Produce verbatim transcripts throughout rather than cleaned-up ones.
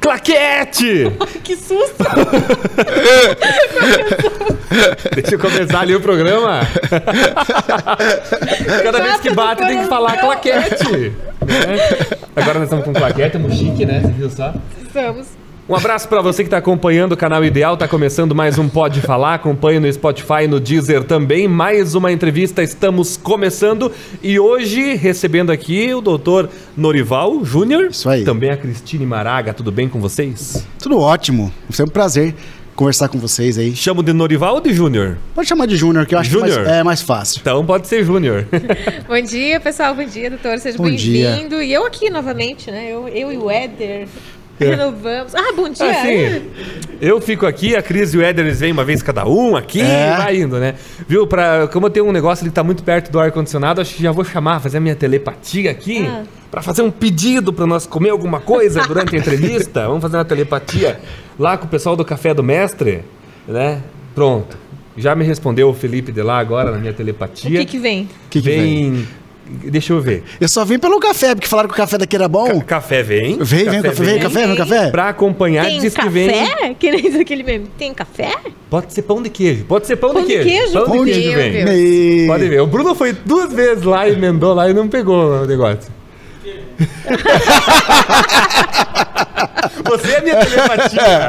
Claquete! Que susto! Deixa eu começar ali o programa. Cada vez que bate tem que falar claquete. Né? Agora nós estamos com claquete, é chique, né? Você viu só? Estamos. Um abraço para você que está acompanhando o canal Ideal, está começando mais um Pode Falar, acompanhe no Spotify, no Deezer também, mais uma entrevista, estamos começando e hoje recebendo aqui o doutor Norival Júnior, Isso aí. Também a Cristine Maraga, tudo bem com vocês? Tudo ótimo, foi um prazer conversar com vocês aí. Chamo de Norival ou de Júnior? Pode chamar de Júnior, que eu acho que Júnior? mais, é mais fácil. Então pode ser Júnior. Bom dia, pessoal, bom dia, doutor, seja Bom dia. bem-vindo. E eu aqui novamente, né, eu, eu e o Éder... Renovamos. Ah, bom dia. Assim, eu fico aqui, a Cris e o Éder, eles vêm uma vez cada um aqui É. e vai indo, né? Viu? Pra, como eu tenho um negócio ali que tá muito perto do ar-condicionado, acho que já vou chamar, fazer a minha telepatia aqui, Ah. pra fazer um pedido pra nós comer alguma coisa durante a entrevista. Vamos fazer uma telepatia lá com o pessoal do Café do Mestre, né? Pronto. Já me respondeu o Felipe de lá agora na minha O telepatia. que que vem? Que que vem... Deixa eu ver. Eu só vim pelo café, porque falaram que o café daqui era bom. Ca- café vem. Vem, vem, café, vem, café, vem, café. Pra acompanhar, Tem diz que vem... café? Que nem aquele meme. Tem café? Pode ser pão de queijo. Pode ser pão, Pão de de queijo. queijo? Pão Pão de de queijo Deus. vem. Me- Pode ver. O Bruno foi duas vezes lá e emendou lá e não pegou o negócio. Você é minha telepatia.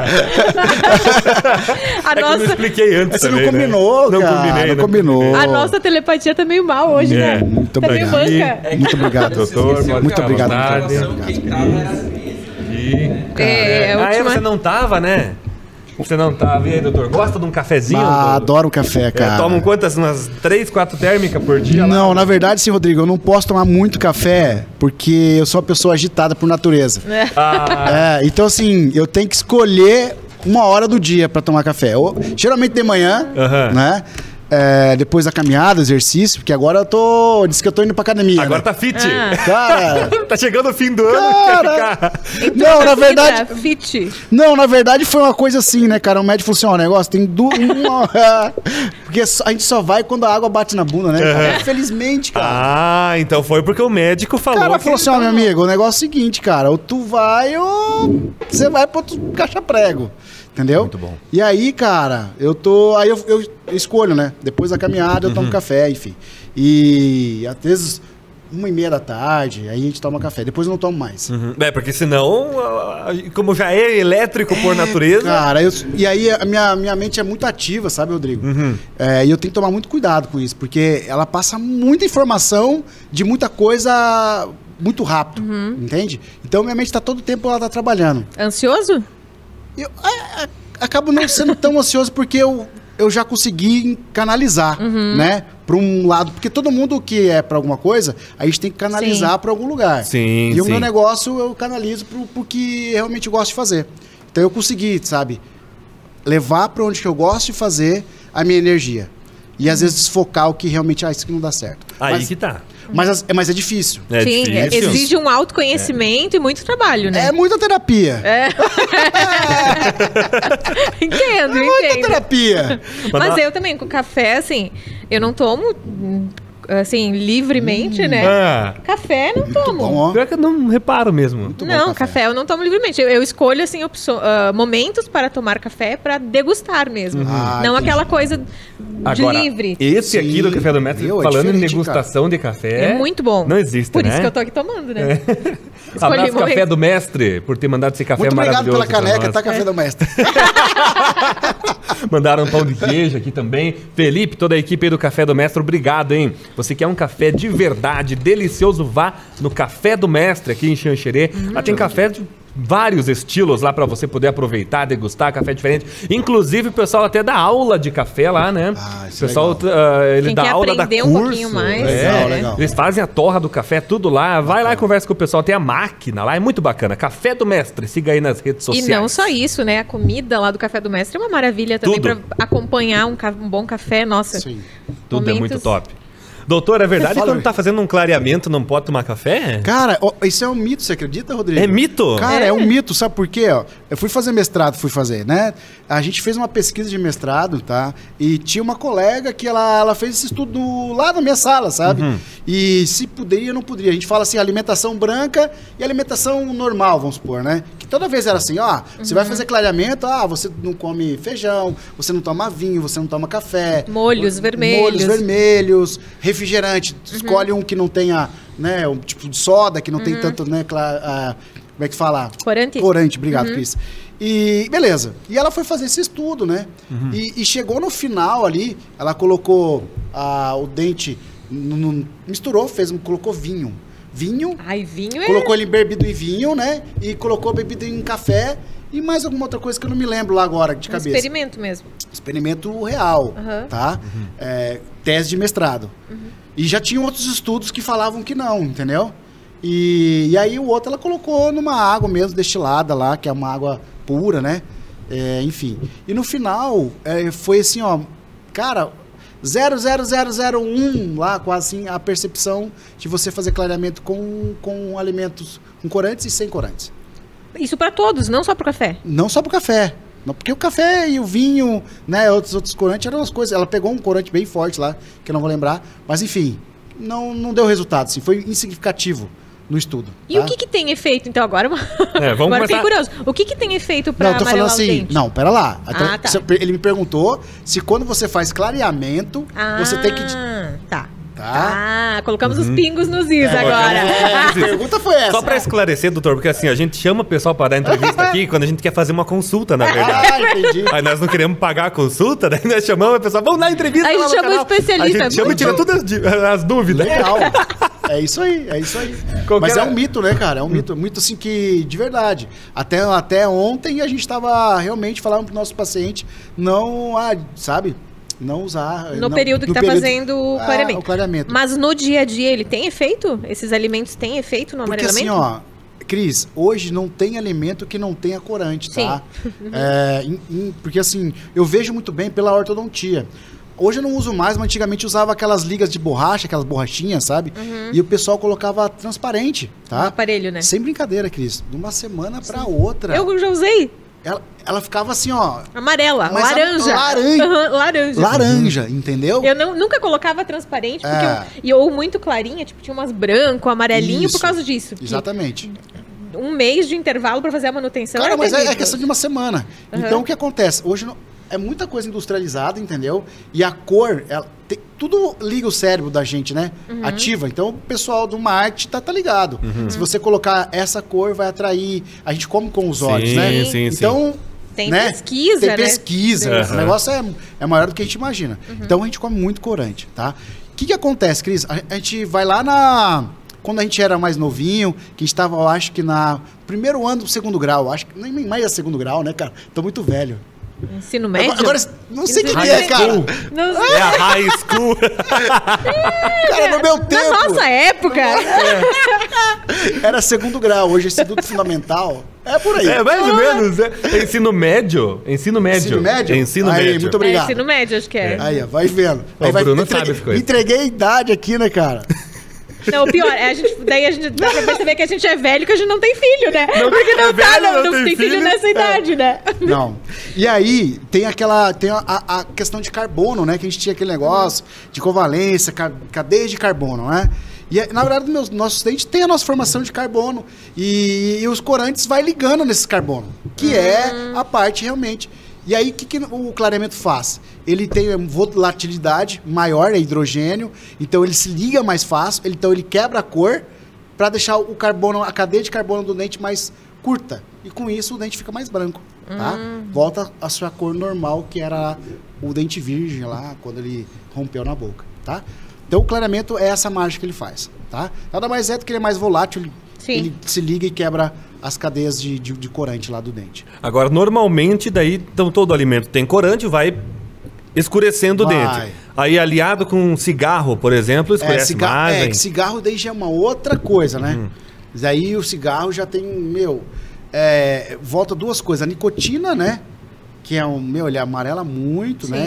A É que eu não nossa, expliquei antes Você não também, né? combinou, Não cara, combinei, não combinou. a nossa telepatia tá meio mal hoje, É. né? Muito tá meio obrigado. manca. Muito obrigado. Doutor, pode Muito ficar à obrigado. vontade. Muito obrigado. E... É, a Ah, é, última... você não tava, né? Você não tava. E aí, doutor? Gosta de um cafezinho? Ah, doutor? adoro café, É, cara. tomam quantas? Umas três, quatro térmicas por dia? lá? Não, na verdade, sim, Rodrigo, eu não posso tomar muito café porque eu sou uma pessoa agitada por natureza. Ah, É, então assim, eu tenho que escolher uma hora do dia pra tomar café. Ou, geralmente de manhã, Aham. né? É, depois da caminhada, exercício, porque agora eu tô. Disse que eu tô indo pra academia. agora né? tá fit. Ah. Cara. Tá chegando o fim do ano. Cara. Quer ficar... Não, na verdade. Vida, fit. Não, na verdade foi uma coisa assim, né, cara? O médico falou assim: ó, o negócio tem duas. Porque só- a gente só vai quando a água bate na bunda, né? Cara? Infelizmente, cara. Ah, então foi porque o médico O falou. cara que falou assim, ó, meu amigo, o negócio é o seguinte, cara, ou tu vai ou você vai pra outro caixa-prego, entendeu? Muito bom. E aí, cara, eu tô, aí eu, eu escolho, né? Depois da caminhada eu Uhum. tomo café, enfim. E às vezes uma e meia da tarde, aí a gente toma café, depois eu não tomo mais. Uhum. É, porque senão, ah, como já é elétrico por natureza. Cara, eu- e aí a minha, minha mente é muito ativa, sabe, Rodrigo? Uhum. É, e eu tenho que tomar muito cuidado com isso, porque ela passa muita informação de muita coisa muito rápido, Uhum. entende? Então minha mente tá todo o tempo ela tá trabalhando. Ansioso? Eu é, é, acabo não sendo tão ansioso porque eu, eu já consegui canalizar, Uhum. né? Para um lado, porque todo mundo que é para alguma coisa, a gente tem que canalizar para algum lugar. Sim, E o sim. meu negócio eu canalizo pro, pro que realmente eu gosto de fazer. Então eu consegui, sabe, levar para onde que eu gosto de fazer a minha energia. E às vezes desfocar o que realmente, ah, isso que não dá certo. Aí mas, que tá. mas, as- mas é difícil. É Sim, difícil. exige um autoconhecimento e muito trabalho, né? É muita terapia. É. Entendo, É muita entendo. terapia. Mas não- eu também, com café, assim, eu não tomo, hum, assim, livremente, né? Ah, Café não tomo. Bom, ó. pior que eu não reparo mesmo. bom Não, café. café. eu não tomo livremente. Eu, eu escolho, assim, opso- ah, momentos para tomar café para degustar mesmo. Ah, não entendi. aquela coisa de Agora, livre. esse aqui Sim, do Café do Mestre, meu, é falando em diferente, degustação de café... É muito bom. Não existe, Por né? isso que eu tô aqui tomando, né? Abraço, Café momentos. do Mestre, por ter mandado esse café Muito obrigado maravilhoso pela pra caneca, nós. tá? Café do mestre. Mandaram um pão de queijo aqui também. Felipe, toda a equipe aí do Café do Mestre, obrigado, hein? Você quer um café de verdade, delicioso, vá no Café do Mestre aqui em Xanxerê. Lá tem café de vários estilos lá pra você poder aproveitar, degustar, café diferente. Inclusive o pessoal até dá aula de café lá, né? Ah, isso o é pessoal, legal. ah, ele Quem dá quer aula, dá aprender curso. um pouquinho mais, É. Legal, legal. Eles fazem a torra do café, tudo lá. Vai lá e conversa com o pessoal. Tem a máquina lá, é muito bacana. Café do Mestre, siga aí nas redes E sociais. não só isso, né? A comida lá do Café do Mestre é uma maravilha também Tudo. para acompanhar um, ca- um bom café. Nossa, Sim. Tudo é muito momentos- top. Doutor, é verdade que Fala, quando tá fazendo um clareamento não pode tomar café? Cara, ó, isso é um mito, você acredita, Rodrigo? É mito? Cara, é. É. um mito, sabe por quê? Ó, eu fui fazer mestrado, fui fazer, né? A gente fez uma pesquisa de mestrado, tá? E tinha uma colega que ela, ela fez esse estudo lá na minha sala, sabe? Uhum. E se poderia, não poderia. A gente fala assim, alimentação branca e alimentação normal, vamos supor, né? Que toda vez era assim, ó, você vai fazer clareamento, ah, você não come feijão, você não toma vinho, você não toma café. Molhos vermelhos. Molhos vermelhos, refrigerante. Escolhe um que não tenha, né, um tipo de soda, que não tem tanto, né, cla- ah, como é que fala? Corante. Corante, obrigado, Cris. E beleza. E ela foi fazer esse estudo, né? E, e chegou no final ali, ela colocou ah, o dente, no- no- misturou, fez, colocou vinho. Vinho, Ai, vinho é... colocou ele bebido em vinho, né? E colocou bebido em café e mais alguma outra coisa que eu não me lembro lá agora de um cabeça. experimento mesmo. Experimento real, Aham. tá? É, tese de mestrado. E já tinha outros estudos que falavam que não, entendeu? E, e aí o outro ela colocou numa água mesmo destilada lá, que é uma água pura, né? É, enfim. E no final, é, foi assim, ó, cara, zero vírgula zero zero zero um lá, quase assim, a percepção de você fazer clareamento com, com alimentos com corantes e sem corantes. Isso pra todos, não só pro café. Não só pro café. Não, porque o café e o vinho, né, outros, outros corantes eram as coisas. Ela pegou um corante bem forte lá, que eu não vou lembrar. Mas enfim, não, não deu resultado, assim, foi insignificativo no estudo. E tá? o que que tem efeito, então, agora? É, vamos agora fiquei começar- curioso. O que que tem efeito pra Não, eu tô falando amarelar o assim, dente? não, pera lá. Então, Ah, tá. se- ele me perguntou se quando você faz clareamento, Ah, você tem que... Tá. Tá? Ah, colocamos os pingos nos is agora. É, a pergunta foi essa. Só pra esclarecer, doutor, porque assim, a gente chama o pessoal pra dar entrevista aqui quando a gente quer fazer uma consulta, na verdade. Ah, entendi. Aí nós não queremos pagar a consulta, daí nós chamamos a pessoa, vamos dar entrevista Aí a lá gente no chama o canal. especialista, A gente chama e muito tira bom. todas as, di- as dúvidas. Legal. É isso aí, é isso aí. Qualquer- Mas é um mito, né, cara? É um mito, muito assim que, de verdade. Até, até ontem a gente tava realmente falando pro nosso paciente não, ah, sabe? Não usar. No não- período que no tá período- fazendo o Ah, clareamento. o clareamento. Mas no dia a dia ele tem efeito? Esses alimentos têm efeito no Porque assim, amarelamento? ó, Cris, hoje não tem alimento que não tenha corante, tá? É, em- em- porque assim, eu vejo muito bem pela ortodontia. Hoje eu não uso mais, mas antigamente usava aquelas ligas de borracha, aquelas borrachinhas, sabe? E o pessoal colocava transparente, No tá? aparelho, né? Sem brincadeira, Cris. De uma semana pra outra. Eu já usei. Ela, ela ficava assim, ó, Amarela, Mas a- laranja. laranja. Aham, laranja. laranja, entendeu? Eu não- nunca colocava transparente, porque É. eu, e ou muito clarinha, tipo, tinha umas branco, amarelinho Isso. por causa disso. que Exatamente. Um mês de intervalo pra fazer a manutenção. Cara, era mas é, terrível. é questão de uma semana. Aham. Então, o que acontece? Hoje não- é muita coisa industrializada, entendeu? E a cor, ela tem- tudo liga o cérebro da gente, né? Uhum. Ativa. Então, o pessoal do marketing tá, tá ligado. Se você colocar essa cor, vai atrair. A gente come com os olhos, Sim, né? sim, sim. Então... Tem né? pesquisa, Tem né? pesquisa. Uhum. O negócio é, é maior do que a gente imagina. Então, a gente come muito corante, tá? O que que acontece, Cris? A, a gente vai lá na... Quando a gente era mais novinho, que a gente estava, eu acho que na primeiro ano do segundo grau, acho que nem nem mais é segundo grau, né, cara? Tô muito velho. Ensino médio? Agora, agora, não sei o que, Ensino que é, médio. cara. Não sei. É a high school. Cara, no meu tempo, Na nossa época. era segundo grau, hoje é instituto fundamental. É por aí. É, mais ou menos. É. Ensino médio. Ensino médio. Ensino médio? Ensino Aí, médio. muito É, obrigado. ensino médio, acho que é. Aí, ó, vai vendo. O Aí vai, Bruno entreguei- sabe as coisas. Entreguei a idade aqui, né, cara? Não, o pior, é a gente, daí a gente dá pra perceber que a gente é velho que a gente não tem filho, né? Não, Porque não, é tá, velho, não, não não tem tem filho, filho. nessa idade, né? Não. E aí, tem aquela. Tem a, a questão de carbono, né? Que a gente tinha aquele negócio de covalência, ca- cadeia de carbono, né? E, na verdade, meus, nossos dentes tem a nossa formação de carbono. E, e os corantes vai ligando nesses carbono, que é a parte realmente. E aí, o que, que o clareamento faz? Ele tem volatilidade maior, é hidrogênio, então ele se liga mais fácil, ele- então ele quebra a cor para deixar o carbono, a cadeia de carbono do dente mais curta. E com isso o dente fica mais branco, tá? Volta à sua cor normal, que era o dente virgem lá, quando ele rompeu na boca, tá? Então o clareamento é essa mágica que ele faz, tá? Nada mais é do que ele é mais volátil, ele, Sim. ele se liga e quebra as cadeias de, de, de corante lá do dente. Agora, normalmente, daí, então, todo alimento tem corante, vai escurecendo o Vai. dente. Aí, aliado com cigarro, por exemplo, É, escurece cigarro, mais. é hein? que cigarro daí já é uma outra coisa, né? Uhum. Mas aí o cigarro já tem, meu, é, volta duas coisas. A nicotina, né? Que é um, meu, ele amarela muito, Sim. né?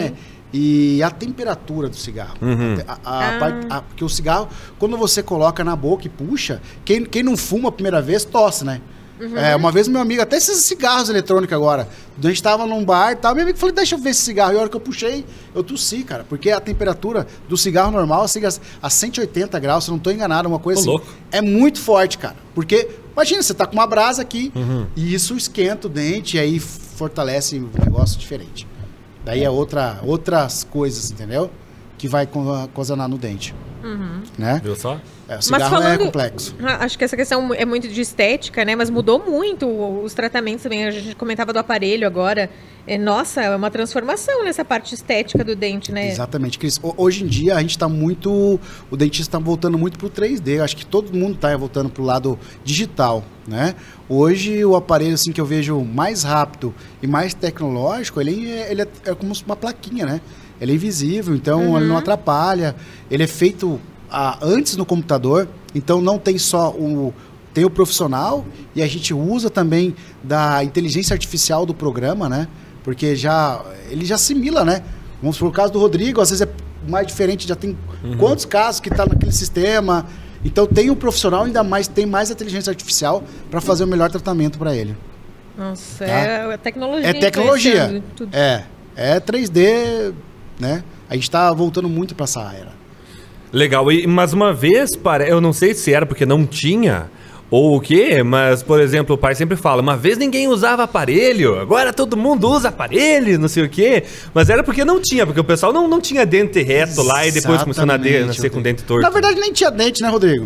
e a temperatura do cigarro. Uhum. A, a, Ah. parte- a- porque o cigarro, quando você coloca na boca e puxa, quem, quem não fuma a primeira vez, tosse, né? É, uma vez meu amigo, até esses cigarros eletrônicos agora, a gente tava num bar e tal, meu amigo falou, deixa eu ver esse cigarro. E a hora que eu puxei, eu tossi, cara. Porque a temperatura do cigarro normal chega a cento e oitenta graus, se eu não tô enganado, uma coisa Ô, assim. louco. É muito forte, cara. Porque, imagina, você tá com uma brasa aqui Uhum. e isso esquenta o dente e aí fortalece um negócio diferente. Daí é outra, outras coisas, entendeu? Que vai co- cosanar no dente. Né? Viu só? É, o cigarro é complexo. Ah, acho que essa questão é muito de estética, né? Mas mudou muito os tratamentos também. A gente comentava do aparelho agora. É, nossa, é uma transformação nessa parte estética do dente, né? Exatamente, Cris. Ho- Hoje em dia a gente está muito. O dentista está voltando muito para o três D. Eu acho que todo mundo está voltando para o lado digital, né? Hoje o aparelho assim, que eu vejo mais rápido e mais tecnológico, ele é, ele é, é como uma plaquinha, né? Ele é invisível, então ele não atrapalha. Ele é feito ah, antes no computador, então não tem só o. Tem o profissional e a gente usa também da inteligência artificial do programa, né? Porque já ele já assimila, né? Vamos por caso do Rodrigo, às vezes é mais diferente, já tem quantos casos que tá naquele sistema. Então tem um profissional, ainda mais tem mais inteligência artificial para fazer o melhor tratamento para ele. Nossa, Tá. é tecnologia. É tecnologia. influenciando tudo. É, é três D, né? A gente tá voltando muito para essa era. Legal, e, mas uma vez, pare- eu não sei se era porque não tinha ou o quê, mas, por exemplo, o pai sempre fala, uma vez ninguém usava aparelho, agora todo mundo usa aparelho, não sei o quê, mas era porque não tinha, porque o pessoal não, não tinha dente reto lá e depois começou a nascer, nascer com dente torto. Na verdade nem tinha dente, né, Rodrigo?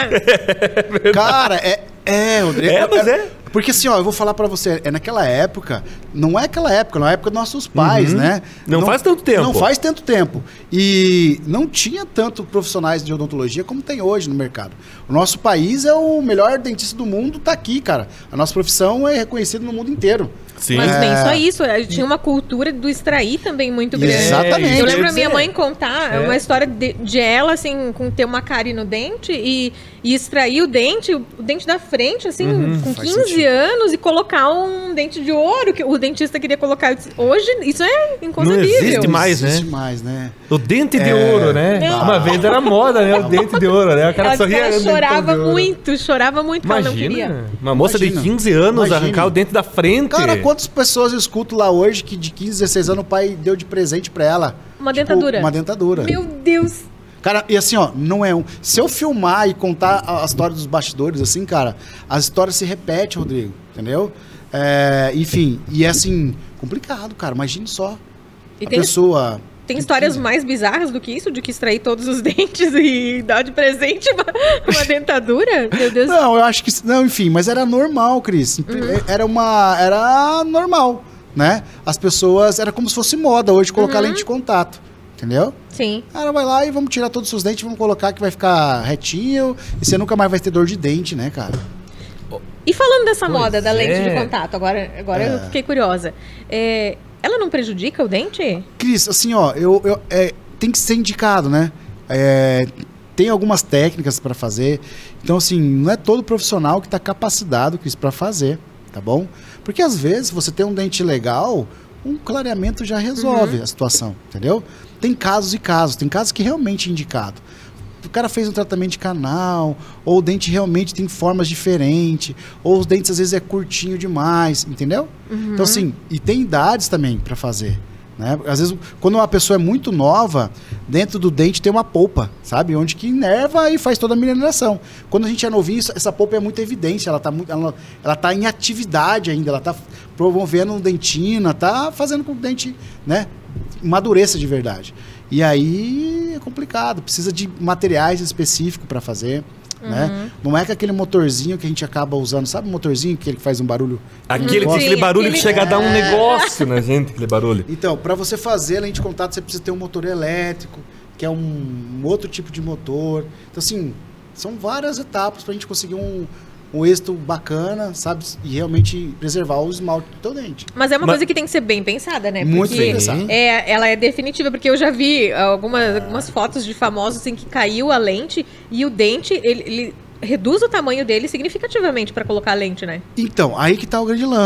É, Cara, é, é, Rodrigo. É, mas é. Porque assim, ó, eu vou falar pra você, é naquela época, não é aquela época, não é a época dos nossos pais, Uhum. né? Não faz tanto tempo. Não faz tanto tempo. E não tinha tanto profissionais de odontologia como tem hoje no mercado. O nosso país é o melhor dentista do mundo, tá aqui, cara. A nossa profissão é reconhecida no mundo inteiro. Sim. Mas nem É. só isso, a gente tinha uma cultura do extrair também muito grande. Exatamente. Eu lembro Quer a minha dizer, mãe contar é. uma história de, de ela, assim, com ter uma cárie no dente e, e extrair o dente, o, o dente da frente, assim, com Faz quinze sentido. anos e colocar um dente de ouro que o dentista queria colocar. Hoje, isso é inconcebível. Não existe mais, Não existe né? mais, né? O dente de É. ouro, né? Não. Uma vez era moda, né? O dente de ouro, né? O cara Ela, sorria. ela o dentão chorava de ouro. muito, chorava muito que ela não queria. Imagina, uma moça Imagina. de quinze anos Imagina. arrancar o dente da frente. Cara, quantas pessoas eu escuto lá hoje que de quinze, dezesseis anos o pai deu de presente pra ela? Uma Tipo, dentadura. Uma dentadura. Meu Deus. Cara, e assim, ó, não é um. Se eu filmar e contar a a história dos bastidores, assim, cara, as histórias se repetem, Rodrigo, entendeu? É, enfim, e é assim, complicado, cara. Imagine só. E a tem, pessoa. tem histórias mais bizarras do que isso? De que extrair todos os dentes e dar de presente uma, uma dentadura? Meu Deus. Não, eu acho que. Não, enfim, mas era normal, Cris. Era uma. Era normal, né? As pessoas. Era como se fosse moda hoje colocar lente de contato. Entendeu? Sim. Cara, vai lá e vamos tirar todos os seus dentes, vamos colocar que vai ficar retinho e você nunca mais vai ter dor de dente, né, cara? E falando dessa Pois moda da lente é. de contato, agora, agora É. eu fiquei curiosa. É, ela não prejudica o dente? Cris, assim, ó, eu, eu- é, tem que ser indicado, né? É, tem algumas técnicas para fazer. Então, assim, não é todo profissional que está capacitado, Cris, para fazer, tá bom? Porque às vezes você tem um dente legal, um clareamento já resolve a situação, entendeu? Tem casos e casos, tem casos que realmente é indicado. O cara fez um tratamento de canal, ou o dente realmente tem formas diferentes, ou os dentes às vezes é curtinho demais, entendeu? Então assim, e tem idades também para fazer, né? Às vezes, quando uma pessoa é muito nova, dentro do dente tem uma polpa, sabe? Onde que inerva e faz toda a mineração. Quando a gente é novinho, essa- essa polpa é muito evidente, ela tá, muito, ela, ela tá em atividade ainda, ela tá promovendo um dentina, tá fazendo com que o dente, né, madureça de verdade. E aí é complicado, precisa de materiais específicos para fazer, né? Não é com aquele motorzinho que a gente acaba usando, sabe o motorzinho que ele faz um barulho? Aquele, Sim, aquele barulho aquele- que chega a dar um É. negócio na gente, aquele barulho. Então, para você fazer a lente de contato, você precisa ter um motor elétrico, que é um, um outro tipo de motor. Então, assim, são várias etapas para a gente conseguir um, um êxito bacana, sabe? E realmente preservar o esmalte do teu dente. Mas é uma Mas- coisa que tem que ser bem pensada, né? Muito Porque bem pensada. É, ela é definitiva, porque eu já vi algumas, algumas fotos de famosos assim que caiu a lente e o dente, ele, ele reduz o tamanho dele significativamente para colocar a lente, né? Então, aí que tá o grande lance.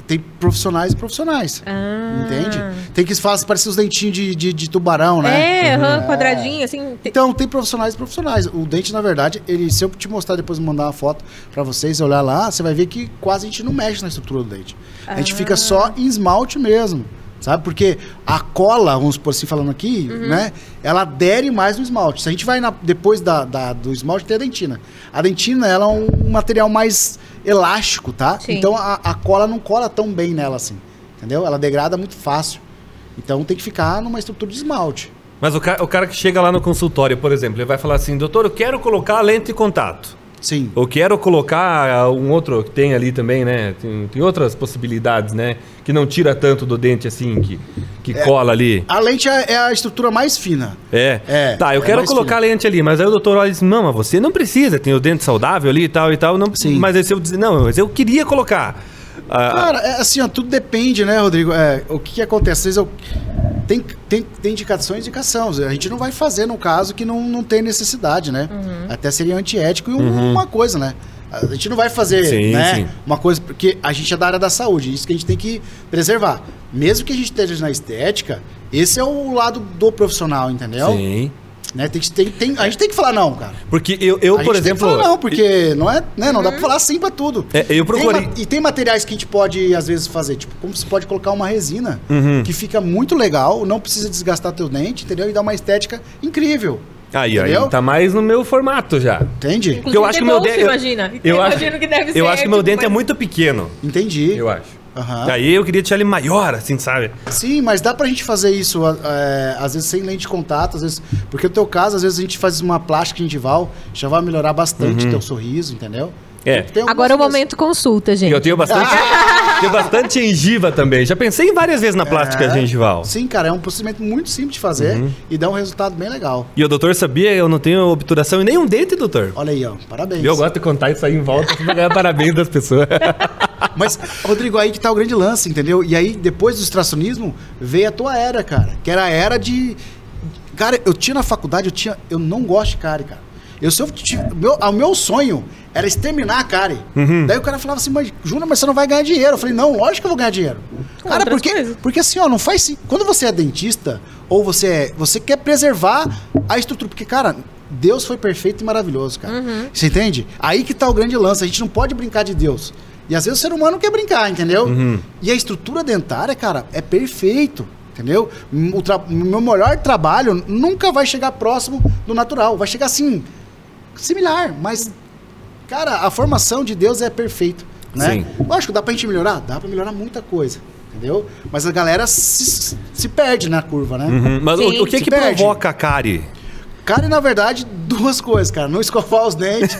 tem profissionais e profissionais. Ah. Entende? Tem que fazer parecer os dentinhos de, de, de tubarão, né? É, aham, Uhum. quadradinho, assim. te- Então, tem profissionais e profissionais. O dente, na verdade, ele, se eu te mostrar depois, mandar uma foto pra vocês, olhar lá, você vai ver que quase a gente não mexe na estrutura do dente. A gente Ah. fica só em esmalte mesmo, sabe? Porque a cola, vamos por assim falando aqui, Uhum. né? Ela adere mais no esmalte. Se a gente vai na- depois da, da- do esmalte, tem a dentina. A dentina, ela é um material mais elástico, tá? Sim. Então, a, a cola não cola tão bem nela assim, entendeu? Ela degrada muito fácil. Então, tem que ficar numa estrutura de esmalte. Mas o cara, o cara que chega lá no consultório, por exemplo, ele vai falar assim, doutor, eu quero colocar a lente de contato. Sim. Eu quero colocar ah, um outro que tem ali também, né? Tem, tem outras possibilidades, né? Que não tira tanto do dente assim, que, que cola ali. A lente é, é a estrutura mais fina. É. É, Tá, eu é quero mais colocar a fino. lente ali, mas aí o doutor olha e diz, não, mas você não precisa, tem o dente saudável ali e tal e tal. Não, Sim. mas aí se eu dizer, não, mas eu queria colocar. Ah, Cara, é assim, ó, tudo depende, né, Rodrigo? É, o que, que acontece? Às vezes eu, tem, tem, tem indicação e indicação. A gente não vai fazer no caso que não, não tem necessidade, né? Até seria antiético e um- uma coisa, né? A gente não vai fazer Sim, né, sim. uma coisa, porque a gente é da área da saúde, isso que a gente tem que preservar. Mesmo que a gente esteja na estética, esse é o lado do profissional, entendeu? sim. Né, tem, que- tem, tem, a gente tem que falar não, cara. Porque eu, eu a por gente tem exemplo. que falar não, porque não é, né, não dá pra falar sim pra tudo. É, eu procurei- Tem ma- e tem materiais que a gente pode, às vezes, fazer. Tipo, como você pode colocar uma resina Uhum. que fica muito legal, não precisa desgastar teu dente, entendeu? E dá uma estética incrível. Aí, aí, entendeu? tá mais no meu formato já. Entende? Inclusive, Porque eu acho que meu bolso, dente. eu- imagina. Eu, acho, Imagino que deve ser, eu acho que meu tipo, dente é mas- muito pequeno. Entendi. Eu acho. Aham. Aí eu queria deixar ele maior, assim, sabe? Sim, mas dá pra gente fazer isso, é, às vezes sem lente de contato, às vezes. Porque no teu caso, às vezes a gente faz uma plástica gengival, já vai melhorar bastante teu sorriso, entendeu? É. Tem algumas Agora é o coisas. momento consulta, E gente. eu tenho bastante. tenho bastante gengiva também. Já pensei em várias vezes na plástica É. gengival. Sim, cara, é um procedimento muito simples de fazer Uhum. e dá um resultado bem legal. E o doutor sabia, eu não tenho obturação em nenhum dente, doutor. Olha aí, ó, parabéns. E eu gosto de contar isso aí em volta pra ganhar parabéns das pessoas. Mas, Rodrigo, aí que tá o grande lance, entendeu? E aí, depois do extracionismo, veio a tua era, cara. Que era a era de... Cara, eu tinha na faculdade, eu tinha... Eu não gosto de cárie, cara. Eu só tive... Meu, o meu sonho era exterminar a cárie. Uhum. Daí o cara falava assim, mas, Júnior, mas você não vai ganhar dinheiro. Eu falei, não, lógico que eu vou ganhar dinheiro. Com Cara, outras porque, coisas. porque assim, ó, não faz... sen- Quando você é dentista, ou você é... Você quer preservar a estrutura. Porque, cara... Deus foi perfeito e maravilhoso, cara. Você entende? Aí que tá o grande lance. A gente não pode brincar de Deus. E às vezes o ser humano quer brincar, entendeu? E a estrutura dentária, cara, é perfeito. Entendeu? O tra- meu melhor trabalho nunca vai chegar próximo do natural. Vai chegar assim, similar. Mas, cara, a formação de Deus é perfeita. Né? Sim. Lógico, dá pra gente melhorar? Dá pra melhorar muita coisa. Entendeu? Mas a galera se, se perde na curva, né? Uhum. Mas o, Sim. o que Se que perde. provoca a cárie? Cara, e na verdade, duas coisas, cara. Não escovar os dentes.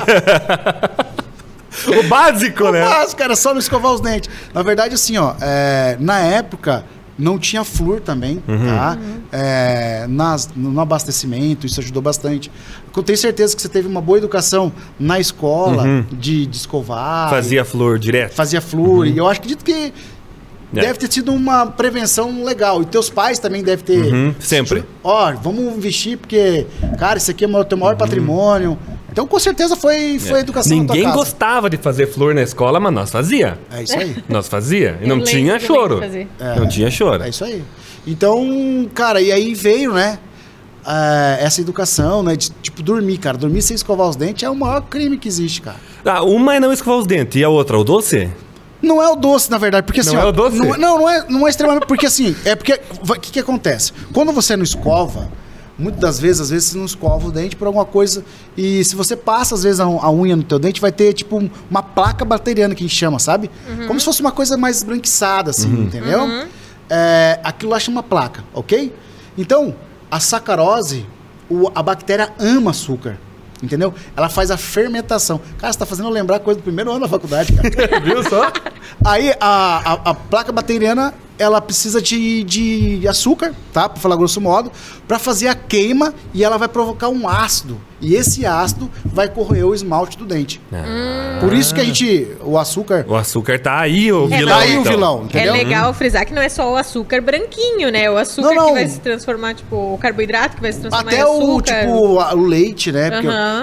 O básico, né? Mas, cara, só não escovar os dentes. Na verdade, assim, ó, é, na época não tinha flúor também, tá? É, nas, no abastecimento, isso ajudou bastante. Eu tenho certeza que você teve uma boa educação na escola de, de escovar. Fazia flor direto. Fazia flúor. E eu acredito que É. deve ter sido uma prevenção legal. E teus pais também devem ter. Uhum, sempre. Ó, vamos investir, porque, cara, isso aqui é o teu maior patrimônio. Então, com certeza, foi, foi a educação na tua Ninguém casa. gostava de fazer flor na escola, mas nós fazia. É isso aí. Nós fazia. E Eu não lembro, tinha eu lembro choro. de fazer. Não tinha choro. É isso aí. Então, cara, e aí veio, né? ah, essa educação, né? De, tipo, dormir, cara. Dormir sem escovar os dentes é o maior crime que existe, cara. Ah, uma é não escovar os dentes e a outra, o doce? Não é o doce, na verdade, porque assim... Não ó, é o doce? Não, não, não é, não é extremamente... Porque assim, é porque... O que que acontece? Quando você não escova, muitas das vezes, às vezes você não escova o dente por alguma coisa, e se você passa, às vezes, a, a unha no teu dente, vai ter, tipo, um- uma placa bacteriana que a gente chama, sabe? Como se fosse uma coisa mais esbranquiçada, assim, entendeu? É, aquilo lá chama placa, ok? Então, a sacarose, o- a bactéria ama açúcar. Entendeu? Ela faz a fermentação. Cara, você tá fazendo eu lembrar coisa do primeiro ano da faculdade, cara. Viu só? Aí a, a, a placa bacteriana, ela precisa de, de açúcar, tá? Pra falar grosso modo, pra fazer a queima, e ela vai provocar um ácido. E esse ácido vai corroer o esmalte do dente. Por isso que a gente, o açúcar, O açúcar tá aí, o É, vilão. tá aí o então. vilão, É entendeu? legal frisar que não é só o açúcar branquinho, né? O açúcar Não, não. que vai se transformar, tipo, o carboidrato que vai se transformar Até em o, açúcar. tipo, a- o leite, né? Porque Aham.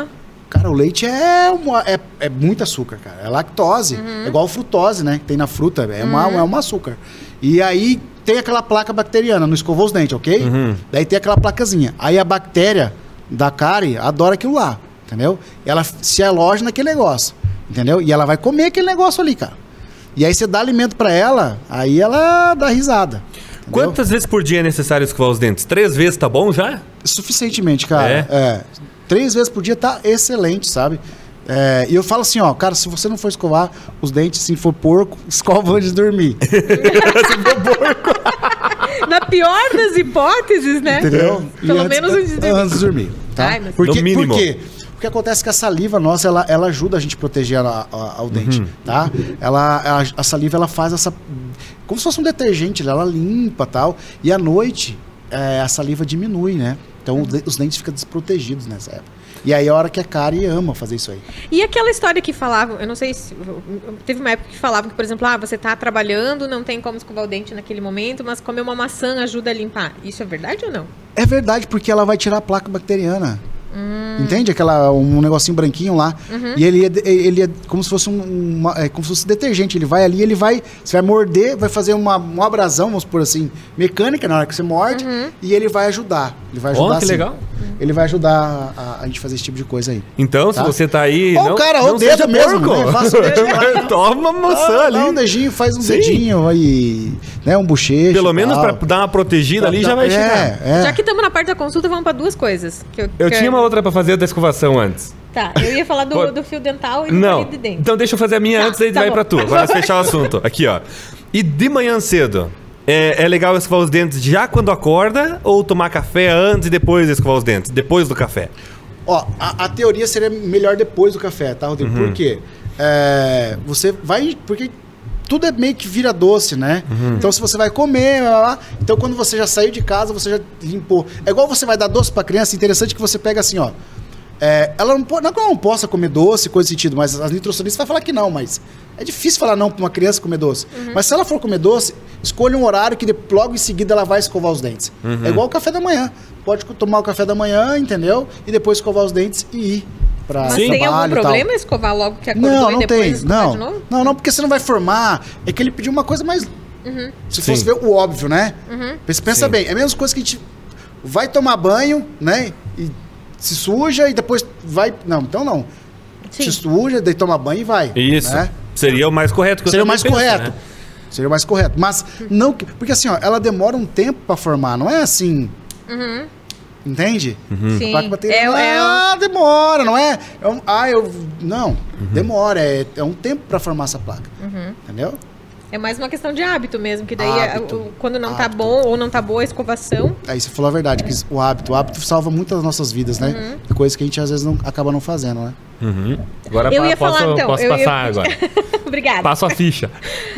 Cara, o leite é, uma, é, é muito açúcar, cara. É lactose. Uhum. É igual a frutose, né? Que tem na fruta. É, uma, é um açúcar. E aí tem aquela placa bacteriana, não escovou os dentes, ok? Uhum. Daí tem aquela placazinha. Aí a bactéria da cárie adora aquilo lá, entendeu? Ela se aloja naquele negócio, entendeu? E ela vai comer aquele negócio ali, cara. E aí você dá alimento pra ela, aí ela dá risada. Entendeu? Quantas vezes por dia é necessário escovar os dentes? Três vezes tá bom já? Suficientemente, cara. É? É. Três vezes por dia tá excelente, sabe? É, e eu falo assim, ó, cara, se você não for escovar os dentes, se for porco, escova antes de dormir. Se for porco. Na pior das hipóteses, né? Entendeu? Pelo E menos antes, antes de antes de dormir. Tá? Ai, mas- Porque, No mínimo. Por quê? Porque acontece que a saliva nossa, ela, ela ajuda a gente a proteger a, a, o dente, tá? Ela, ela- a saliva, ela faz essa... Como se fosse um detergente, ela limpa e tal. E à noite, é, a saliva diminui, né? Então, de- os dentes ficam desprotegidos nessa época. E aí, a hora que a cárie ama fazer isso aí. E aquela história que falavam, eu não sei se... Teve uma época que falavam que, por exemplo, ah, você tá trabalhando, não tem como escovar o dente naquele momento, mas comer uma maçã ajuda a limpar. Isso é verdade ou não? É verdade, porque ela vai tirar a placa bacteriana. Entende? Aquela, um negocinho branquinho lá. E ele é, ele é como se fosse um, uma, é como se fosse detergente. Ele vai ali, ele vai. Você vai morder, vai fazer uma, uma abrasão, vamos por assim, mecânica na hora que você morde, e ele vai ajudar. Ele vai ajudar. Ó, que sim. legal. Ele vai ajudar a, a gente fazer esse tipo de coisa aí. Então, Tá. se você tá aí... Ou, cara, ou não dedo seja mesmo, porco. né? Faça o dedinho lá. Toma uma maçã Ah, ali. dá um dedinho, faz um Sim. dedinho aí, né? Um bochecho. Pelo e menos tal. pra dar uma protegida ali, já vai é, chegar. É. Já que estamos na parte da consulta, vamos para duas coisas. Que eu, Eu que tinha uma outra pra fazer da escovação antes. Tá, eu ia falar do, Pode- do fio dental e do Não. palito de dente. Então deixa eu fazer a minha Tá, antes, aí tá vai bom. pra tu. Agora nós fechar o assunto. Aqui, ó. E de manhã cedo, é, é legal escovar os dentes já quando acorda ou tomar café antes e depois escovar os dentes? Depois do café. Ó, a, a teoria seria melhor depois do café, tá, Rodrigo? Uhum. Por quê? É, você vai... Porque tudo é meio que vira doce, né? Uhum. Então, se você vai comer... Blá, blá, blá, então, quando você já saiu de casa, você já limpou. É igual você vai dar doce pra criança. Interessante que você pega assim, ó... É, ela não, po- não que ela não possa comer doce, coisa desse sentido, mas as nutricionistas vão falar que não, mas é difícil falar não para uma criança comer doce. Mas se ela for comer doce, escolha um horário que de- logo em seguida ela vai escovar os dentes. É igual o café da manhã. Pode co- tomar o café da manhã, entendeu? E depois escovar os dentes e ir para Mas trabalho tem algum e tal. problema escovar logo que acordou Não, e não depois tem. escovar Não. de novo? não, não, porque você não vai formar. É que ele pediu uma coisa mais. Se fosse Sim. ver o óbvio, né? Pensa, pensa Sim. bem, é a mesma coisa que a gente vai tomar banho, né? E se suja e depois vai. Não, então não. Sim. Se suja, daí toma banho e vai. Isso. Né? Seria o mais correto. Que eu Seria o também mais penso, correto. né? Seria o mais correto. Mas não. que- Porque assim, ó, ela demora um tempo pra formar, não é assim. Entende? Sim. Placa bacteriana, É, é, ah, demora, não é? é um- ah, eu. Não, demora. É, é um tempo pra formar essa placa. Entendeu? é mais uma questão de hábito mesmo, que daí Hábito. é, o- quando não tá Hábito. bom ou não tá boa a escovação, Aí você falou a verdade, que o hábito, o hábito salva muitas das nossas vidas, né? Coisa que a gente às vezes não, acaba não fazendo, né? Agora Eu pa- ia posso, falar, então, posso eu ia- passar agora. obrigada. Passo a ficha.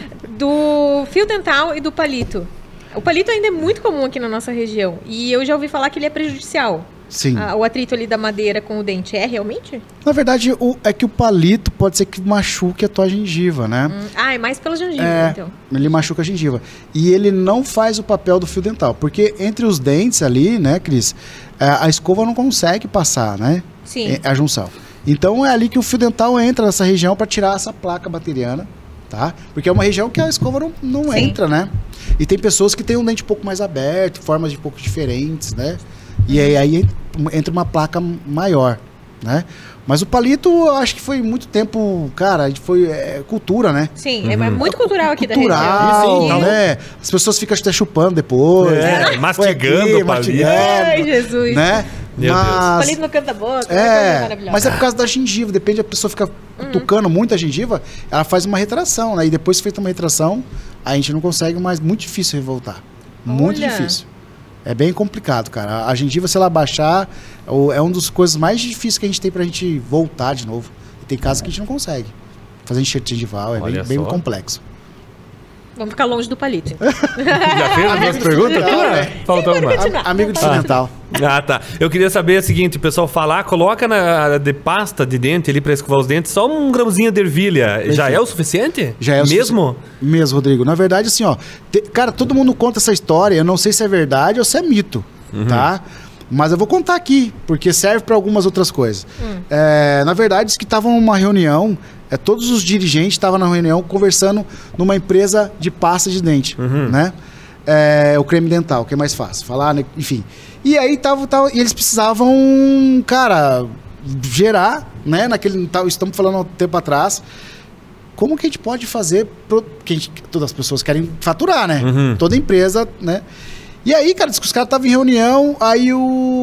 Do fio dental e do palito. O palito ainda é muito comum aqui na nossa região. E eu já ouvi falar que ele é prejudicial. Sim. Ah, o atrito ali da madeira com o dente é realmente? Na verdade, o, é que o palito pode ser que machuque a tua gengiva, né? Hum, Ah, é mais pela gengiva, É, então. ele machuca a gengiva. E ele não faz o papel do fio dental. Porque entre os dentes ali, né, Cris, é, a escova não consegue passar, né? Sim. É, a junção. Então é ali que o fio dental entra nessa região para tirar essa placa bacteriana, tá? Porque é uma região que a escova não, não Sim. entra, né? E tem pessoas que têm um dente um pouco mais aberto, formas de um pouco diferentes, né? E aí, aí entra uma placa maior, né? Mas o palito, eu acho que foi muito tempo, cara, a gente foi é, cultura, né? Sim, é muito cultural aqui da Cultural, região. Sim, né? As pessoas ficam até chupando depois. É, né? mastigando Foi aqui, o palito. mastigando, Ai, Jesus. né? Meu Deus. Mas, Palito no canto da boca, é, coisa é, maravilhosa. mas é por causa da gengiva, depende da pessoa ficar cutucando muito a gengiva, ela faz uma retração, né? E depois que feita uma retração, a gente não consegue mais, muito difícil revoltar. Muito Olha. difícil. É bem complicado, cara. A gengiva, se ela baixar, o- é uma das coisas mais difíceis que a gente tem pra gente voltar de novo. E tem casos que a gente não consegue. Fazer enxerto gengival é bem, Olha bem só. complexo. Vamos ficar longe do palito. então. Já fez as minhas perguntas? dental, Ah, né? Faltou Sim, uma. pode continuar. A- amigo de fio dental. Ah, tá. Eu queria saber o seguinte, o pessoal falar, coloca na de pasta de dente ali pra escovar os dentes, só um grãozinho de ervilha. Já é o suficiente? Já é o Mesmo? sufici- Mesmo, Rodrigo. Na verdade, assim, ó. te- cara, todo mundo conta essa história. Eu não sei se é verdade ou se é mito, tá? Mas eu vou contar aqui, porque serve para algumas outras coisas. Hum. É, na verdade, diz que estavam numa reunião, é, todos os dirigentes estavam na reunião conversando numa empresa de pasta de dente, Uhum. né? É, o creme dental, que é mais fácil falar, né? Enfim. E aí tava, tava, e eles precisavam, cara, gerar, né? Naquele, tal, estamos falando há um tempo atrás, como que a gente pode fazer, pro, que a gente, todas as pessoas querem faturar, né? Uhum. Toda empresa, né? E aí, cara, diz que os caras estavam em reunião, aí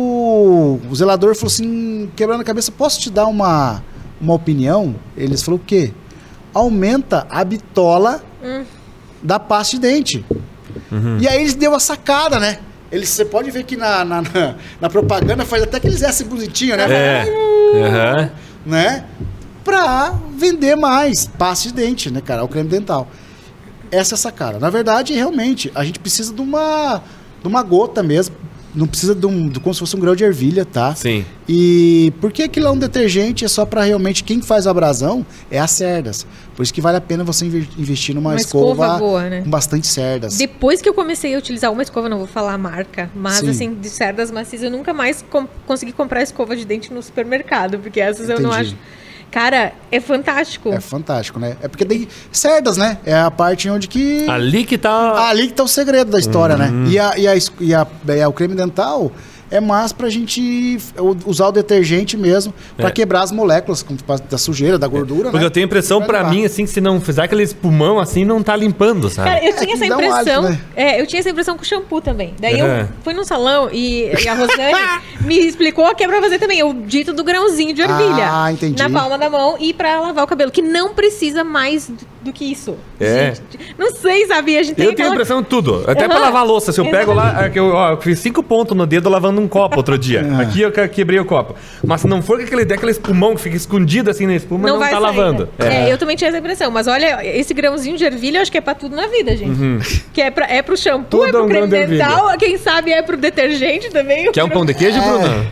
o, o zelador falou assim, quebrando a cabeça, posso te dar uma, uma opinião? Eles falaram o quê? Aumenta a bitola Hum. da pasta de dente. Uhum. E aí eles deu a sacada, né? Eles, você pode ver que na, na, na, na propaganda faz até aqueles S bonitinho, né? É. Uhum. Né? Pra vender mais pasta de dente, né, cara? O creme dental. Essa é a sacada. Na verdade, realmente, a gente precisa de uma, de uma gota mesmo. Não precisa de, um, de como se fosse um grão de ervilha, tá? Sim. E porque aquilo é um detergente, é só pra realmente quem faz a abrasão é as cerdas. Por isso que vale a pena você inve- investir numa Uma escova, escova boa, né? com bastante cerdas. Depois que eu comecei a utilizar uma escova, não vou falar a marca, mas Sim. assim, de cerdas macias, eu nunca mais com- consegui comprar escova de dente no supermercado, porque essas eu não Entendi. acho. Cara, é fantástico. É fantástico, né? É porque tem cerdas, né? É a parte onde que... Ali que tá. Ali que tá o segredo da história, Uhum. né? E, a, e, a, es- e, a, e a- o creme dental é mais pra gente usar o detergente mesmo, pra É. quebrar as moléculas com- da sujeira, da gordura, Porque né? eu tenho a impressão, Vai pra levar. mim, assim, que se não fizer aquele espumão assim, não tá limpando, sabe? Cara, eu É tinha que essa dá um impressão. hálito, né? É, eu tinha essa impressão com shampoo também. Daí Uhum. eu fui num salão e, e a Rosane me explicou que é pra fazer também o dito do grãozinho de ervilha. Ah, entendi. Na palma da mão e pra lavar o cabelo, que não precisa mais do, do que isso. É. Gente, não sei, sabe? A gente tem Eu tenho aquela... impressão de tudo. Até pra Aham. lavar a louça. Se eu pego lá, é que eu, ó, eu fiz cinco pontos no dedo lavando um copo outro dia. É. Aqui eu que- quebrei o copo. Mas se não for com aquele, aquele espumão que fica escondido assim na espuma, não, vai tá sair, lavando. né? É. eu também tinha essa impressão. Mas olha, esse grãozinho de ervilha eu acho que é pra tudo na vida, gente. Que é, pra, é pro shampoo, Tudo é é pro um creme grão de ervilha. dental, quem sabe é pro detergente também. Quer um pão de queijo, Bruno?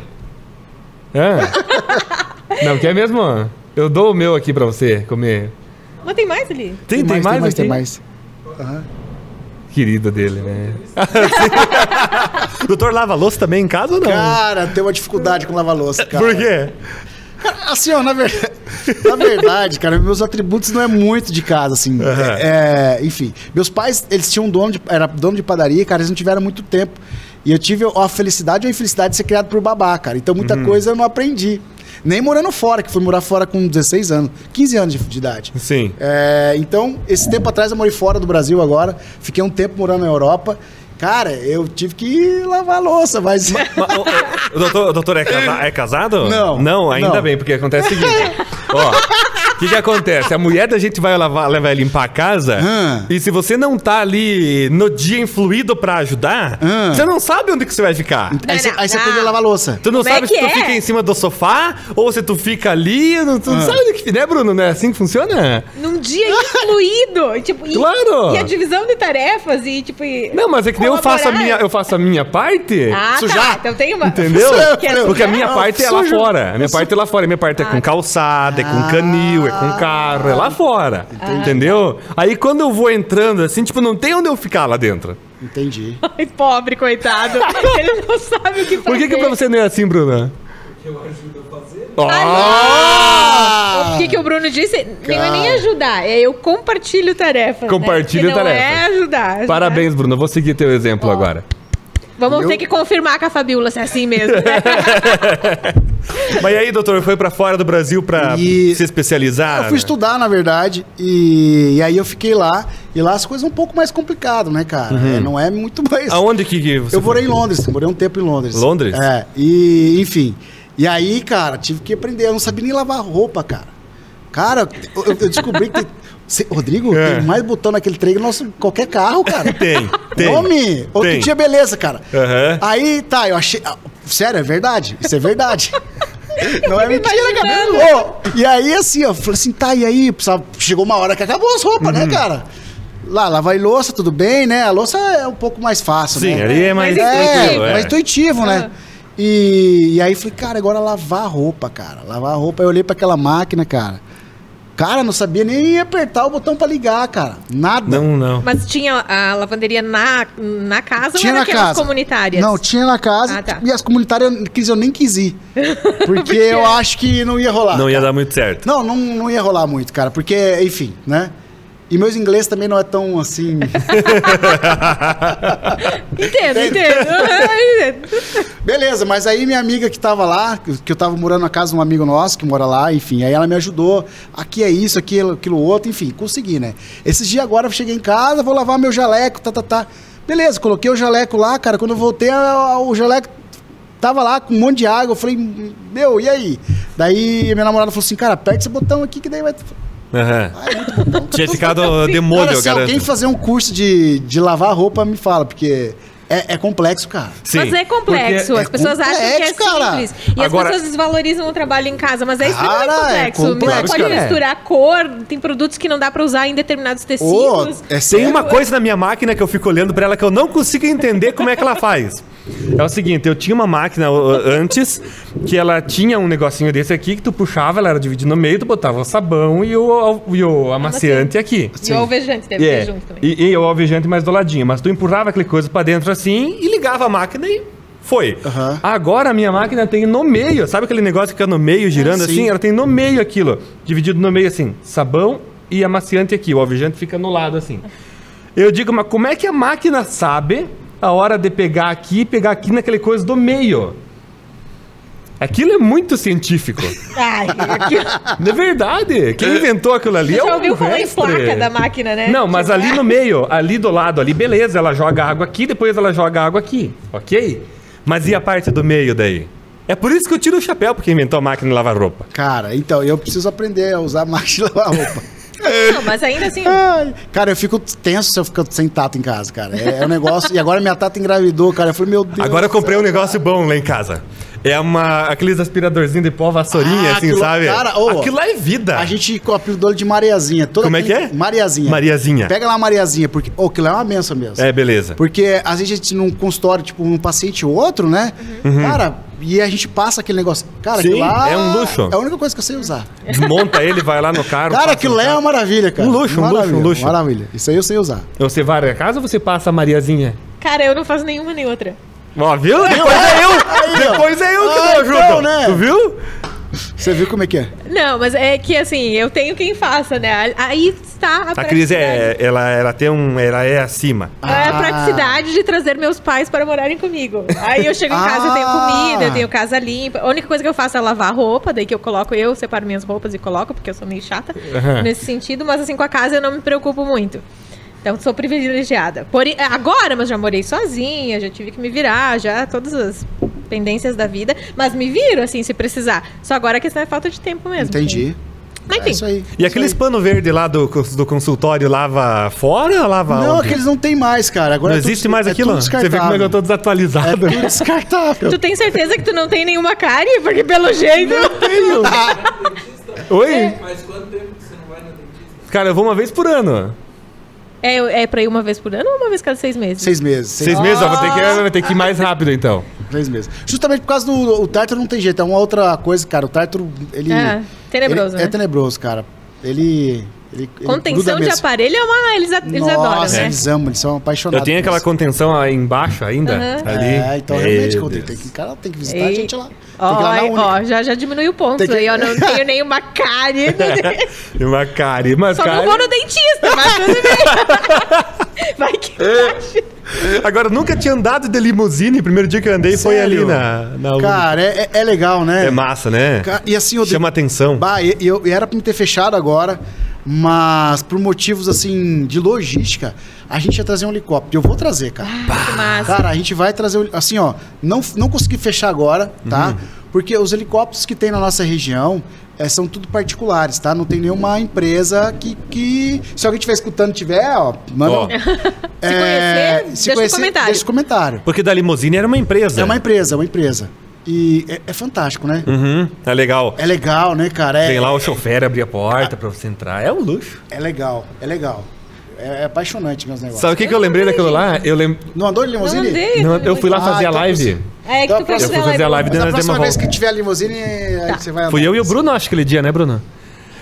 É. Não, quer mesmo? Eu dou o meu aqui pra você comer. Mas tem mais ali? Tem, tem, mais, tem mais, aqui? tem mais. Aham. Querido dele, né? O doutor lava louça também em casa ou não? Cara, tem uma dificuldade com lavar louça, cara. Por quê? Assim, ó, na, ver... na verdade, cara, meus atributos não é muito de casa, assim. É, é, enfim, meus pais, eles tinham um dono de, era dono de padaria, cara, eles não tiveram muito tempo. E eu tive a felicidade ou a infelicidade de ser criado por babá, cara. Então muita coisa eu não aprendi. Nem morando fora, que fui morar fora com dezesseis anos, quinze anos de, de idade. Sim. É, então, esse tempo atrás eu morei fora do Brasil agora. Fiquei um tempo morando na Europa. Cara, eu tive que lavar a louça, mas... Mas, o, o- o doutor, o doutor é, casa- é casado? Não. Não, ainda Não. bem, porque acontece o seguinte. Ó, o que que acontece? A mulher da gente vai lavar, ela vai limpar a casa Hum. e se você não tá ali no dia influído pra ajudar, Hum. você não sabe onde que você vai ficar. Aí você não, aí você não. aprende a lavar a louça. Tu não Como é sabe que se tu é? fica em cima do sofá ou se tu fica ali, não- tu não Ah. sabe onde que, né, Bruno? Não é assim que funciona? Num dia incluído. tipo, e, Claro. E a divisão de tarefas e, tipo... e Não, mas é que nem eu faço a colaborar. minha, eu faço a minha parte. Ah, Sujar. tá. Então tem uma... Entendeu? Quer Porque a sujar? minha parte é lá sujo. fora. A minha parte é lá fora. A minha parte é com calçada, é com canil, é com carro, é lá fora. Entendeu? Aí quando eu vou entrando assim, tipo, não tem onde eu ficar lá dentro. Entendi. Ai, pobre, coitado. Ele não sabe o que fazer. Por que, que pra você não é assim, Bruna? Que eu ajudo a fazer. Ah! O que, que o Bruno disse? Nem é nem Cara. ajudar, é eu compartilho tarefas. Compartilho né? Que não tarefas. é ajudar. ajudar. Parabéns, Bruno. Eu vou seguir teu exemplo Ó. agora. Vamos Eu- ter que confirmar com a Fabiola se é assim mesmo. Né? Mas e aí, doutor, foi pra fora do Brasil pra E- se especializar? Eu fui né? estudar, na verdade, e, e aí eu fiquei lá. E lá as coisas são um pouco mais complicadas, né, cara? É, não é muito mais... Aonde que, que você Eu morei em foi? Londres, morei um tempo em Londres. Londres? É, e enfim. E aí, cara, tive que aprender. Eu não sabia nem lavar roupa, cara. Cara, eu, eu descobri que tem... Cê- Rodrigo, É. tem mais botão naquele trem que nosso qualquer carro, cara. Tem, tem. Homem, outro Tem. dia, beleza, cara. Aham. Aí, tá, eu achei... ah, sério, é verdade? Isso é verdade. Não é mentira, imaginando. cara. Ô, e aí, assim, ó, falei assim, tá, e aí? Precisava- Chegou uma hora que acabou as roupas, Uhum. né, cara? Lá, lavar louça, tudo bem, né? A louça é um pouco mais fácil, Sim, né? ali é mais Mas É, tranquilo. mais É. intuitivo, né? E, e aí falei, cara, agora lavar a roupa, cara. Lavar a roupa. Eu olhei pra aquela máquina, cara. Cara, não sabia nem apertar o botão pra ligar, cara. Nada. Não, não. Mas tinha a lavanderia na, na casa Tinha ou na era aquelas casa. comunitárias? Não, tinha na casa. Ah, tá. E as comunitárias quis, eu nem quis ir. Porque eu acho que não ia rolar. Não ia cara. dar muito certo. Não, não, não ia rolar muito, cara. Porque, enfim, né? E meus inglês também não é tão assim. Entendo, entendo. Beleza, mas aí minha amiga que tava lá, que eu tava morando na casa de um amigo nosso que mora lá, enfim, aí ela me ajudou. Aqui é isso, aquilo, aquilo outro, enfim, consegui, né? Esses dias agora eu cheguei em casa, vou lavar meu jaleco, tá, tá, tá. Beleza, coloquei o jaleco lá, cara. Quando eu voltei, o jaleco tava lá com um monte de água. Eu falei, meu, e aí? Daí minha namorada falou assim, cara, aperta esse botão aqui que daí vai. Aham. Ah, é muito botão. Tinha ficado de molho, Cara, eu se alguém garanto. fazer um curso de, de lavar roupa, me fala, porque é, é complexo, cara. Sim, Mas é complexo. porque- As pessoas acham que é complexo, cara. simples. E Agora- as pessoas desvalorizam o trabalho em casa, mas é extremamente Cara, é complexo. complexo, Não pode cara. misturar cor, tem produtos que não dá pra usar em determinados Ô, tecidos. é Tem sério? uma coisa na minha máquina que eu fico olhando pra ela que eu não consigo entender como é que ela faz. É o seguinte, eu tinha uma máquina uh, antes que ela tinha um negocinho desse aqui que tu puxava, ela era dividida no meio, tu botava o sabão e o, e o amaciante aqui. E o alvejante deve É, ter junto também. E, e o alvejante mais do ladinho. Mas tu empurrava aquele coisa pra dentro assim e ligava a máquina e foi. Aham. Agora a minha máquina tem no meio, sabe aquele negócio que fica no meio girando Ah, assim? sim. Ela tem no meio aquilo, dividido no meio assim, sabão e amaciante aqui. O alvejante fica no lado assim. Eu digo, mas como é que a máquina sabe a hora de pegar aqui e pegar aqui naquele coisa do meio? Aquilo é muito científico. Ai, aquilo... De verdade. Quem inventou aquilo ali Você é já um ouviu falar em mestre. placa da máquina, né? Não, mas Tipo, ali no meio, ali do lado, ali, beleza, ela joga água aqui, depois ela joga água aqui, ok? Mas e a parte do meio daí? É por isso que eu tiro o chapéu, porque inventou a máquina de lavar roupa. Cara, então, eu preciso aprender a usar máquina de lavar roupa. Não, mas ainda assim... Ai, cara, eu fico tenso se eu ficar sem tato em casa, cara. É, é um negócio. E agora minha tata engravidou, cara. Eu falei, meu Deus. Agora eu do comprei céu, um negócio bom lá em casa. É uma, aqueles aspiradorzinhos de pó, vassourinha, Ah, assim, aquilo- sabe? cara, ô, aquilo é vida. A gente apelidou ele de Mariazinha. Toda Como é que aquele- é? Mariazinha. Mariazinha. Pega lá a Mariazinha, porque. Ô, aquilo é uma benção mesmo. É, beleza. Porque às vezes a gente num consultório, tipo, um paciente ou outro, né? Cara, e a gente passa aquele negócio. Cara, Uhum. Sim, aquilo lá. é um luxo. É a única coisa que eu sei usar. Desmonta ele, vai lá no carro. Cara, passa aquilo no lá é carro. uma maravilha, cara. Um luxo, um luxo, Maravilha, um luxo. Maravilha. Isso aí eu sei usar. Você vai a casa ou você passa a Mariazinha? Cara, eu não faço nenhuma nem outra. Ó, viu? Depois é eu! Aí, ó. Depois é eu que Ah, dou ajuda. então, né? Tu viu? Você viu como é que é? Não, mas é que assim, eu tenho quem faça, né? Aí está a A Cris praticidade. é, ela, ela tem um, ela é acima. É a Ah. praticidade de trazer meus pais para morarem comigo. Aí eu chego em casa, eu tenho Ah. comida, eu tenho casa limpa. A única coisa que eu faço é lavar a roupa, daí que eu coloco, eu separo minhas roupas e coloco, porque eu sou meio chata Aham. nesse sentido, mas assim, com a casa eu não me preocupo muito. Então, sou privilegiada. Porém, agora, mas já morei sozinha, já tive que me virar, já todas as pendências da vida, mas me viro, assim, se precisar. Só agora a questão é falta de tempo mesmo. Entendi. Mas É enfim. isso aí. E isso aqueles aí. pano verde lá do, do consultório lava fora ou lava Não, onde? aqueles não tem mais, cara. Agora Não é tudo- existe mais é aquilo? tudo Você vê como é que eu descartável. tô desatualizado. É tudo descartável. Tu tem certeza que tu não tem nenhuma cárie? Porque pelo jeito... Tenho. Oi? Mas quanto tempo que você não vai no dentista? Cara, eu vou uma vez por ano. É, é pra ir uma vez por ano ou uma vez cada seis meses? Seis meses. Seis, Seis meses, ó, vou ter, que, vou ter que ir mais rápido então. seis meses. Justamente por causa do o tártaro não tem jeito. É uma outra coisa, cara. O tártaro, ele... É, tenebroso, ele- É né? tenebroso, cara. Ele... ele ele Contenção gruda de mesmo. aparelho é uma... Eles, a- eles Nossa, adoram, né? eles amam, eles são apaixonados. Eu tenho aquela por isso. contenção aí embaixo ainda. Aham. Ali. É, então Meu realmente, quando tem, Deus. tem que, cara, tem que visitar a Ei. gente lá. Tem Ó, que ir lá na ai, Única. ó, já, já diminuiu o ponto Tem que- aí, ó. Não tenho nenhuma cárie. E uma cara, mas Só cara... não vou no dentista, mas tudo bem. Vai que bate. Agora, eu nunca tinha andado de limusine. O primeiro dia que eu andei foi ali Sério? na... na Cara, é, é- é legal, né? É massa, né? Ca- E assim, eu Chama atenção. Bah, e, e eu, e era pra me ter fechado agora, mas por motivos assim de logística, a gente ia trazer um helicóptero. Eu vou trazer, cara. Que massa. Cara, a gente vai trazer, o- assim, ó, não, não consegui fechar agora, tá? Uhum. Porque os helicópteros que tem na nossa região é, são tudo particulares, tá? Não tem nenhuma empresa que, que se alguém estiver escutando tiver, ó, manda. Ó, é, conhecer, deixa um comentário. Deixa um comentário. porque da limusine era uma empresa. É uma empresa, é uma empresa. E é, é fantástico, né? Uhum, é legal. É legal, né, cara? É, Tem lá o chofer abrir a porta pra você entrar. É um luxo. é legal, é legal. É, é apaixonante meus negócios. Sabe o que, que eu lembrei daquilo lá? Eu, lem... Não andou de Não limusine? andei. Não, eu fui lá Ah, fazer a então live. você- É que Então, tu foi eu fui fazer a live Mas dentro a da próxima Demo vez Hall. que tiver a limusine, aí Tá. você vai andar. Fui eu e o com Bruno, acho que aquele dia, né, Bruno?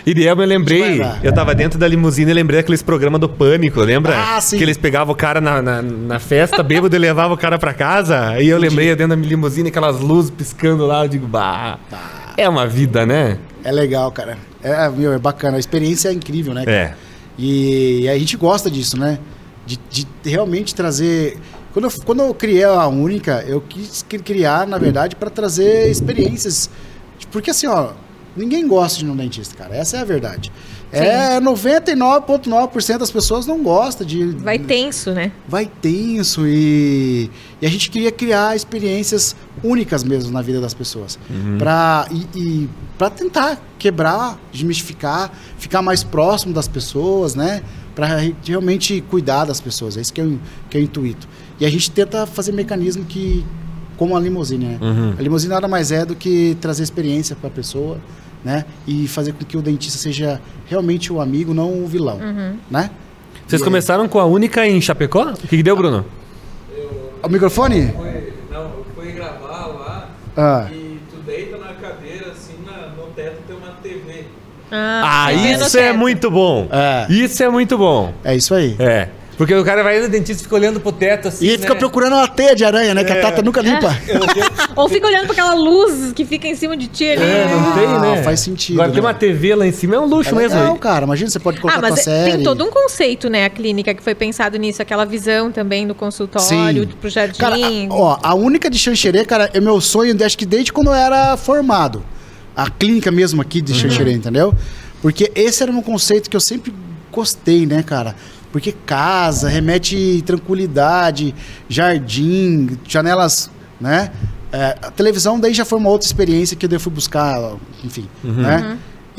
Iriel, eu lembrei, Vai lá. eu tava dentro da limusine e lembrei daqueles programas do Pânico, lembra? Ah, sim. Que eles pegavam o cara na, na, na festa, bêbado, e levavam o cara pra casa. E eu lembrei dentro da minha limusine, aquelas luzes piscando lá, eu digo, bah, é uma vida, né? É legal, cara. É, meu, é bacana. A experiência é incrível, né? cara? É. E a gente gosta disso, né? De, de realmente trazer... Quando eu, quando eu criei a Única, eu quis criar, na verdade, para trazer experiências. Porque assim, ó, ninguém gosta de ir no dentista, cara. Essa é a verdade. É noventa e nove vírgula nove por cento das pessoas não gostam de... Vai tenso, né? Vai tenso e, e a gente queria criar experiências únicas mesmo na vida das pessoas. Uhum. Pra, e e para tentar quebrar, desmistificar, ficar mais próximo das pessoas, né? Para realmente cuidar das pessoas. É isso que é, o- que é o intuito. E a gente tenta fazer mecanismo que, como a limusine, né? Uhum. A limusine nada mais é do que trazer experiência para a pessoa, né? E fazer com que o dentista seja realmente o amigo, não o vilão, né? Vocês E- começaram com a Única em Chapecó? O que, que deu, Bruno? O microfone? Foi, não, eu fui gravar lá Ah. e tu deita na cadeira, assim, na, no teto tem uma T V. Ah, T V no isso é teto. muito bom. É. Isso é muito bom. É isso aí. É. Porque o cara vai no dentista e fica olhando pro teto assim, E ele fica né? procurando uma teia de aranha, né? Que a Tata nunca limpa. Ou fica olhando pra aquela luz que fica em cima de ti ali. É, não tem, Ah, né? faz sentido, Agora tem né? uma T V lá em cima, é um luxo É mesmo. legal, aí. cara. Imagina, você pode colocar Ah, tua mas série. tem todo um conceito, né? A clínica que foi pensado nisso, aquela visão também do consultório, pro jardim. Cara, a, ó, a Única de Xanxerê, cara, é meu sonho, acho que desde quando eu era formado. A clínica mesmo aqui de Xanxerê, entendeu? Porque esse era um conceito que eu sempre gostei, né, cara? Porque casa, remete tranquilidade, jardim, janelas, né? É, a televisão daí já foi uma outra experiência que eu fui buscar, enfim, né?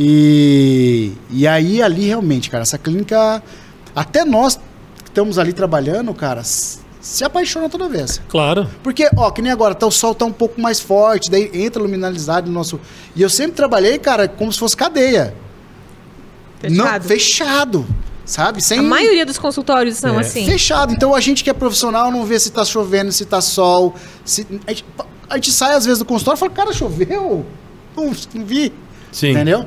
E, e aí ali realmente, cara, essa clínica, até nós que estamos ali trabalhando, cara, s- se apaixona toda vez. Claro. Porque, ó, que nem agora, tá, o sol tá um pouco mais forte, daí entra a luminalidade no nosso... E eu sempre trabalhei, cara, como se fosse cadeia. Não, Fechado. fechado, sabe? Sem... A maioria dos consultórios são É. assim. Fechado. Então a gente que é profissional não vê se tá chovendo, se tá sol. Se... A, gente, a gente sai às vezes do consultório e fala, cara, choveu? Não, não vi. Sim. Entendeu?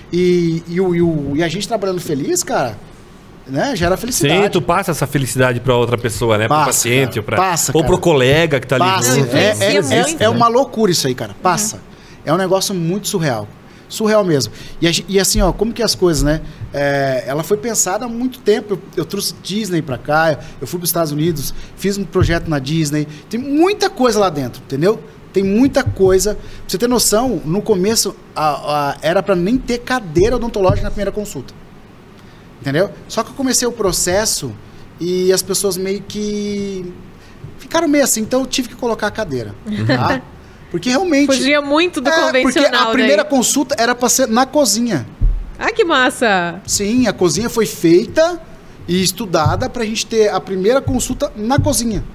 E, e, o, e, o- e a gente trabalhando feliz, cara, né? Gera felicidade. Sim, tu passa essa felicidade pra outra pessoa, né? Pro Passa, paciente, cara. ou, pra, Passa, ou cara. pro colega que tá ali Passa. junto. É, Influencia é, muito, é, é né? uma loucura isso aí, cara. Passa. É um negócio muito surreal. Surreal mesmo. E, a gen- e assim, ó, como que as coisas, né? É, ela foi pensada há muito tempo. Eu, eu trouxe Disney pra cá, eu fui pros Estados Unidos, fiz um projeto na Disney. Tem muita coisa lá dentro, entendeu? Tem muita coisa. Pra você ter noção, no começo a- a- era pra nem ter cadeira odontológica na primeira consulta. Entendeu? Só que eu comecei o processo e as pessoas meio que ficaram meio assim, então eu tive que colocar a cadeira. Tá? Porque realmente. Fugia muito do É, porque convencional. a primeira daí. consulta era pra ser na cozinha. Ah, que massa! Sim, a cozinha foi feita e estudada pra gente ter a primeira consulta na cozinha.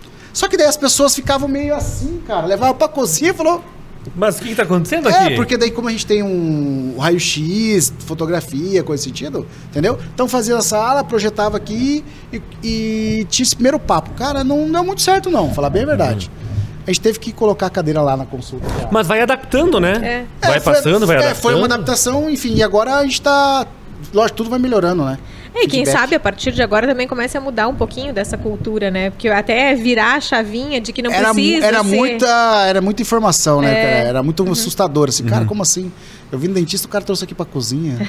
Só que daí as pessoas ficavam meio assim, cara. Levavam pra cozinha e falou. Mas o que, que tá acontecendo É, aqui? porque daí como a gente tem um raio-x, fotografia, coisa desse sentido, entendeu? Então fazia a sala, projetava aqui e, e tinha esse primeiro papo. Cara, não deu muito certo não, falar bem a verdade. A gente teve que colocar a cadeira lá na consulta. cara. Mas vai adaptando, né? É. Vai É, foi- passando, vai é, adaptando. Foi uma adaptação, enfim, e agora a gente tá... Lógico, tudo vai melhorando, né? É, e quem Feedback. sabe a partir de agora também comece a mudar um pouquinho dessa cultura, né? Porque até virar a chavinha de que não Era, mu- precisa era, ser... muita, era muita informação, né? É. cara? Era muito assustador, assim. Cara, como assim? Eu vim no dentista, o cara trouxe aqui pra cozinha.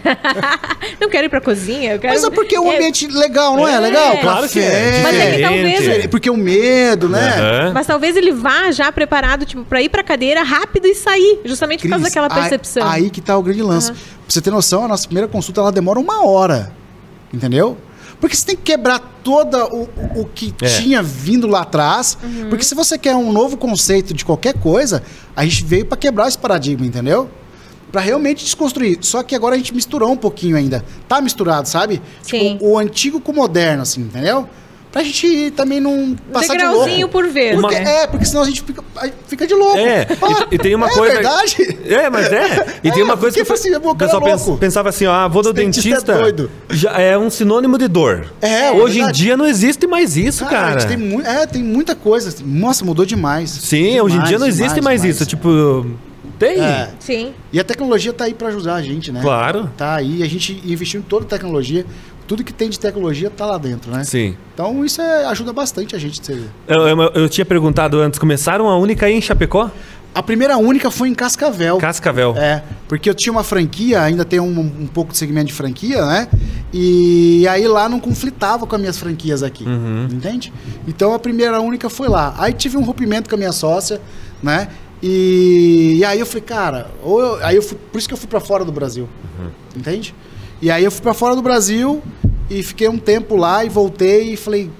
Não quero ir pra cozinha, eu quero... Mas é porque é um ambiente legal, não é? É, Legal? claro que é. Café. Mas é que Diferente. talvez- Porque o medo, né? Aham. Mas talvez ele vá já preparado, tipo, pra ir pra cadeira rápido e sair, justamente por causa Cris, daquela aí- percepção. Aí, que tá o grande lance. Pra você ter noção, a nossa primeira consulta, ela demora uma hora. Entendeu? Porque você tem que quebrar todo o, o que É. tinha vindo lá atrás. Porque se você quer um novo conceito de qualquer coisa, a gente veio pra quebrar esse paradigma, entendeu? Pra realmente desconstruir. Só que agora a gente misturou um pouquinho ainda. Tá misturado, sabe? Sim. Tipo, o antigo com o moderno, assim, entendeu? Pra gente também não passar de louco. Degrauzinho por vez, Porque, né? é, porque senão a gente fica, aí fica de louco. É, e- e tem uma é coisa- verdade? É, mas é. E tem É, uma coisa porque que assim, o o cara pessoal é pens- louco. pensava assim, ó, ah, vou no Esse dentista dentista. é doido. Já é um sinônimo de dor. É, Hoje em verdade. dia não existe mais isso, Cara, cara. a gente tem, mu- é, tem muita coisa. Nossa, mudou demais. Sim, Demais, hoje em dia não existe demais, mais demais. isso. Tipo, Tem? É. Sim. E a tecnologia tá aí para ajudar a gente, né? Claro. Tá aí, a gente investiu em toda a tecnologia. Tudo que tem de tecnologia tá lá dentro, né? Sim. Então isso é, ajuda bastante a gente. Eu, eu, eu tinha perguntado antes, começaram a única aí em Chapecó? A primeira única foi em Cascavel. Cascavel. É, porque eu tinha uma franquia, ainda tem um, um pouco de segmento de franquia, né? E aí lá não conflitava com as minhas franquias aqui, Uhum. entende? Então a primeira única foi lá. Aí tive um rompimento com a minha sócia, né? E, e aí eu falei, cara, ou eu, aí eu fui, por isso que eu fui pra fora do Brasil, Uhum. entende? E aí eu fui pra fora do Brasil e fiquei um tempo lá e voltei e falei,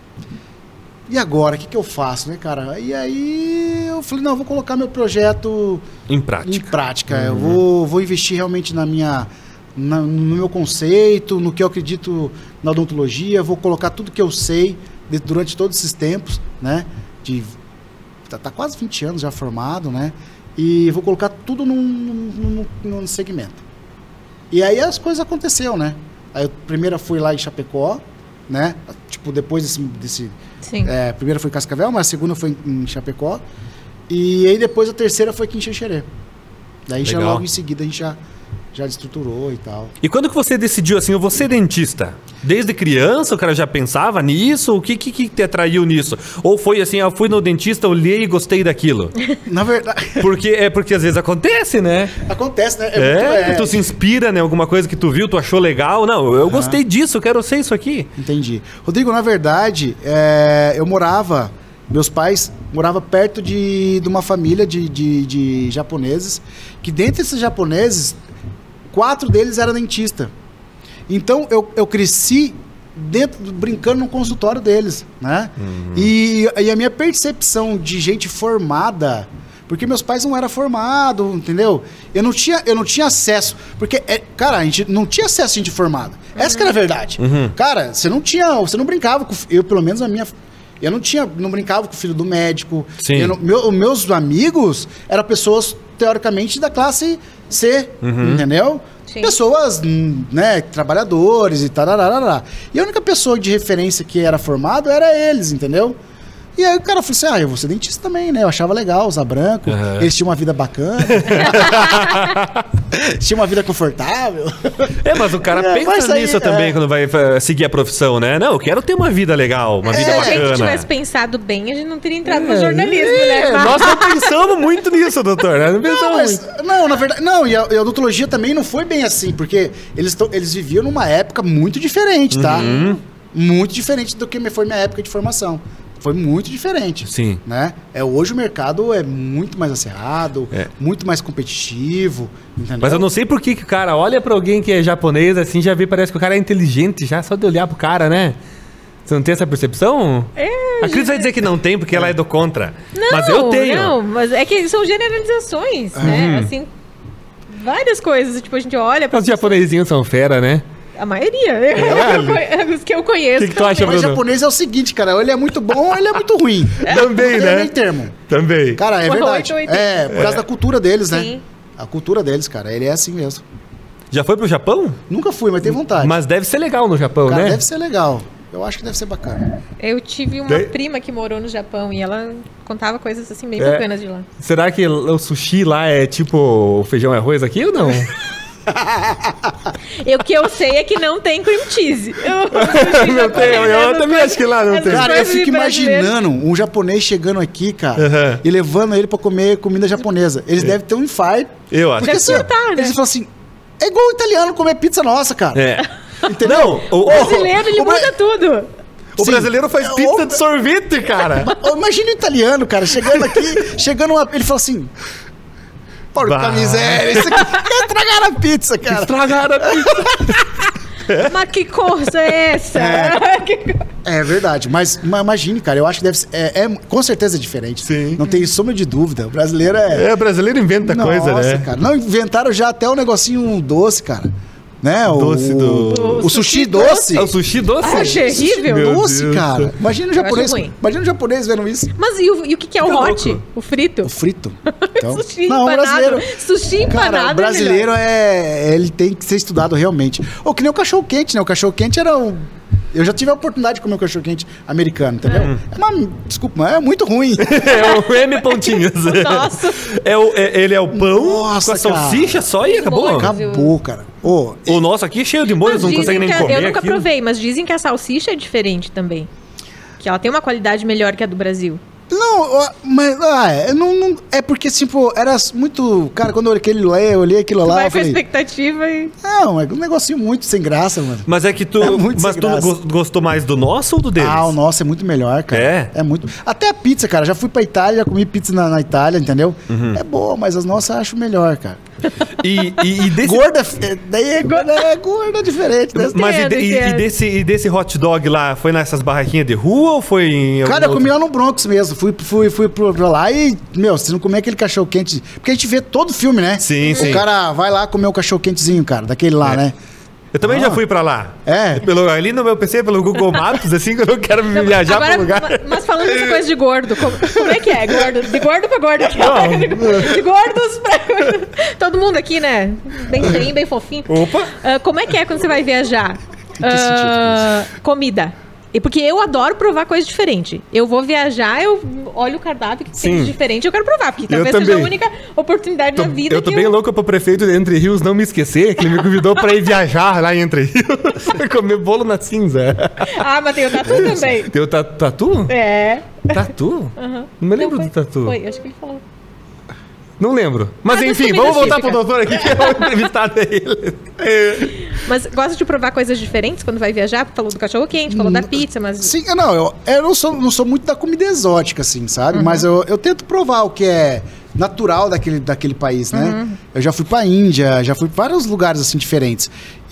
e agora, o que, que eu faço, né, cara? E aí eu falei, não, eu vou colocar meu projeto Em prática. em prática. Eu vou, vou investir realmente na minha, na- no meu conceito, no que eu acredito na odontologia, vou colocar tudo que eu sei de- durante todos esses tempos, né? De, tá, tá quase vinte anos já formado, né? E vou colocar tudo num, num, num, num segmento. E aí as coisas aconteceram, né? Aí eu primeiro fui lá em Chapecó, né? Tipo, depois desse... desse Sim. é, a primeira foi em Cascavel, mas a segunda foi em, em Chapecó. E aí depois a terceira foi aqui em Xanxerê. Daí já Legal. logo em seguida a gente já, já estruturou e tal. E quando que você decidiu assim, eu vou ser dentista? Desde criança o cara já pensava nisso? O que, que, que te atraiu nisso? Ou foi assim, eu fui no dentista, olhei e gostei daquilo? Na verdade, Porque é porque às vezes acontece, né? acontece, né? É, muito- é, tu se inspira em alguma coisa que tu viu, tu achou legal. Não, eu gostei disso, eu quero ser isso aqui. Entendi. Rodrigo, na verdade, é, eu morava, meus pais moravam perto de, de uma família de, de, de japoneses, que dentre esses japoneses, quatro deles eram dentistas. Então eu, eu cresci dentro, do- brincando no consultório deles, né? E, e a minha percepção de gente formada, porque meus pais não eram formados, entendeu? Eu não tinha, eu não tinha acesso, porque, é, cara, a gente não tinha acesso a gente formada. Essa que era a verdade. Cara, você não tinha, você não brincava com, eu pelo menos a minha, eu não tinha, não brincava com o filho do médico. Sim. Eu não- meu- meus amigos eram pessoas teoricamente da classe C, entendeu? Sim. Pessoas, hum, né, trabalhadores e tal. E a única pessoa de referência que era formado era eles, entendeu? E aí o cara falou assim, ah, eu vou ser dentista também, né? Eu achava legal usar branco, Aham. eles tinham uma vida bacana, tinham uma vida confortável. É, mas o cara É, pensa mas aí, nisso também é. quando vai eh, seguir a profissão, né? Não, eu quero ter uma vida legal, uma vida Se a gente bacana. tivesse pensado bem, a gente não teria entrado no jornalismo, né? É, nós não pensamos muito nisso, doutor. Nós não Não, pensamos mas, muito. não, na verdade, não, e a, e a odontologia também não foi bem assim, porque eles, tão- eles viviam numa época muito diferente, tá? Uhum. Muito diferente do que me- foi minha época de formação. Foi muito diferente. Sim. Né? É, hoje o mercado é muito mais acirrado, É. muito mais competitivo, entendeu? Mas eu não sei por que que o cara olha pra alguém que é japonês assim, já vê, parece que o cara é inteligente, já só de olhar pro cara, né? Você não tem essa percepção? É, A Cris vai dizer que não tem, porque ela é do contra. Não, mas eu tenho. Não, mas é que são generalizações, né? Assim, várias coisas. Tipo, a gente olha pra Os japonesinhos são fera, né? a maioria, né? Os que eu conheço. O que que tu acha, Mas Bruno? japonês é o seguinte, cara, ou ele é muito bom ou ele é muito ruim. Também, Não tem né? meio termo. Também. Cara, é Oito, verdade. oitenta. É, por causa da cultura deles, né? Sim. A cultura deles, cara, ele é assim mesmo. Já foi pro Japão? Nunca fui, mas tenho vontade. Mas deve ser legal no Japão, Cara, né? deve ser legal. Eu acho que deve ser bacana. Eu tive uma Daí- prima que morou no Japão e ela contava coisas assim bem É. bacanas de lá. Será que o sushi lá é tipo feijão e arroz aqui ou não? E o que eu sei é que não tem cream cheese. Eu, Não tem, eu também acho que lá não tem. Cara, eu coisas fico brasileiras. imaginando um japonês chegando aqui, cara, Aham. e levando ele pra comer comida japonesa. Eles devem ter um infarto. Eu acho. Porque Deve assim, ó, surtar, né? eles falam assim, é igual o italiano comer pizza nossa, cara. É. Entendeu? Não, o, O brasileiro, ele o Bra- muda tudo. o Sim. brasileiro faz É, pizza o- de sorvete, cara. Imagina o italiano, cara, chegando aqui, chegando uma, ele fala assim, porca Bah. miséria, isso aqui quer estragar a pizza, cara. Estragaram a pizza. Mas que coisa é essa? Que co- É verdade, mas, mas imagine, cara, eu acho que deve ser, é, é- com certeza é diferente. Sim. Não tem sombra de dúvida, o brasileiro é... É, o brasileiro inventa coisa, Nossa, né? cara, não, inventaram já até o negocinho doce, cara. Né? O, Doce do- o, O sushi sushi doce. É o sushi doce? Ah, achei terrível. Meu doce, Deus. cara. Imagina o Eu japonês. acho ruim. Imagina o japonês vendo isso. Mas e o, e o que, que é o Fica hot? louco. O frito? O frito. Então, Sushi não, o empanado. brasileiro. Sushi empanado. Cara, o é brasileiro melhor. é, ele tem que ser estudado realmente. Ou que nem o cachorro quente, né? O cachorro quente era um. Eu já tive a oportunidade de comer um cachorro-quente americano, entendeu? Hum. É uma, desculpa, mas é muito ruim. É o M pontinhos. Nossa. É o, é- ele é o pão Nossa, com a salsicha só e acabou. Molho. Acabou, cara. Ô, O nosso aqui é cheio de molhos, Mas não dizem consegue nem que a- comer Eu nunca aquilo. provei, mas dizem que a salsicha é diferente também. Que ela tem uma qualidade melhor que a do Brasil. não, ó, mas ah, é, não, não- é porque, tipo, era muito... Cara, quando eu olhei aquele lá, eu olhei aquilo Tu lá, vai eu com a falei... expectativa e... Não, é um negocinho muito sem graça, mano. Mas é que tu, É muito mas sem tu graça. gos- gostou mais do nosso ou do deles? Ah, o nosso é muito melhor, cara. É? É muito. Até a pizza, cara. Já fui pra Itália, já comi pizza na, na Itália, entendeu? Uhum. É boa, mas as nossas eu acho melhor, cara. E, e, e desse... Gorda, é- daí é gorda, é gorda diferente. Né? Mas e, de- e- Entendo, e desse, e desse hot dog lá, foi nessas barraquinhas de rua ou foi em algum Cara, eu outro- comi lá no Bronx mesmo. Fui, fui, fui pro- pra lá e, meu, vocês não comer aquele cachorro quente. Porque a gente vê todo filme, né? Sim, o sim. cara vai lá comer um cachorro quentezinho, cara, daquele lá, É. né? Eu também Ah. já fui pra lá. É. Pelo, ali no meu P C, pelo Google Maps, assim, que eu não quero Não, viajar agora, pro lugar. ma- Mas falando dessa coisa de gordo, como, como é que é? Gordo? De gordo pra gordo. De gordos pra... Todo mundo aqui, né? Bem cheinho, bem fofinho. Opa! Ah, como é que é quando você vai viajar? Em que sentido, Ah, comida. E porque eu adoro provar coisa diferente. Eu vou viajar, eu olho o cardápio que tem Sim. de diferente, eu quero provar, porque Eu talvez seja a também. única oportunidade Tô- na vida eu tô que bem louco pro prefeito de Entre Rios não me esquecer, que ele me convidou pra ir viajar lá em Entre Rios. Comer bolo na cinza. Ah, mas tem o tatu também. Tem o ta- tatu? É. Tatu? Aham. Não me lembro Foi- do tatu. Foi, acho que ele falou. Não lembro. Mas Ah, das enfim, comidas vamos voltar pro típicas. doutor aqui, que é o entrevistado dele. Mas gosta de provar coisas diferentes quando vai viajar? Falou do cachorro quente, falou da pizza, mas... Sim, eu não, eu, eu não, sou, não sou muito da comida exótica, assim, sabe? Mas eu, eu tento provar o que é natural daquele, daquele país, né? Eu já fui pra Índia, já fui pra vários lugares, assim, diferentes.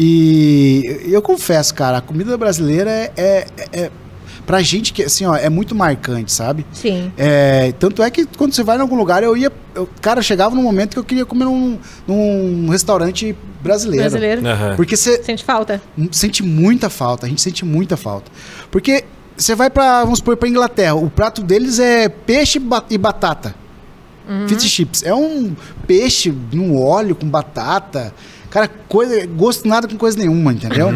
E eu confesso, cara, a comida brasileira é... é, é pra gente que, assim, ó, é muito marcante, sabe? Sim. É, tanto é que quando você vai em algum lugar, eu ia... Eu, cara, chegava num momento que eu queria comer num, num restaurante brasileiro. Brasileiro. Aham. Porque você Sente falta? sente muita falta, a gente sente muita falta. Porque você vai pra, vamos supor, pra Inglaterra, o prato deles é peixe ba- e batata. Fish and chips. É um peixe no óleo com batata. Cara, coisa, gosto nada com coisa nenhuma, entendeu?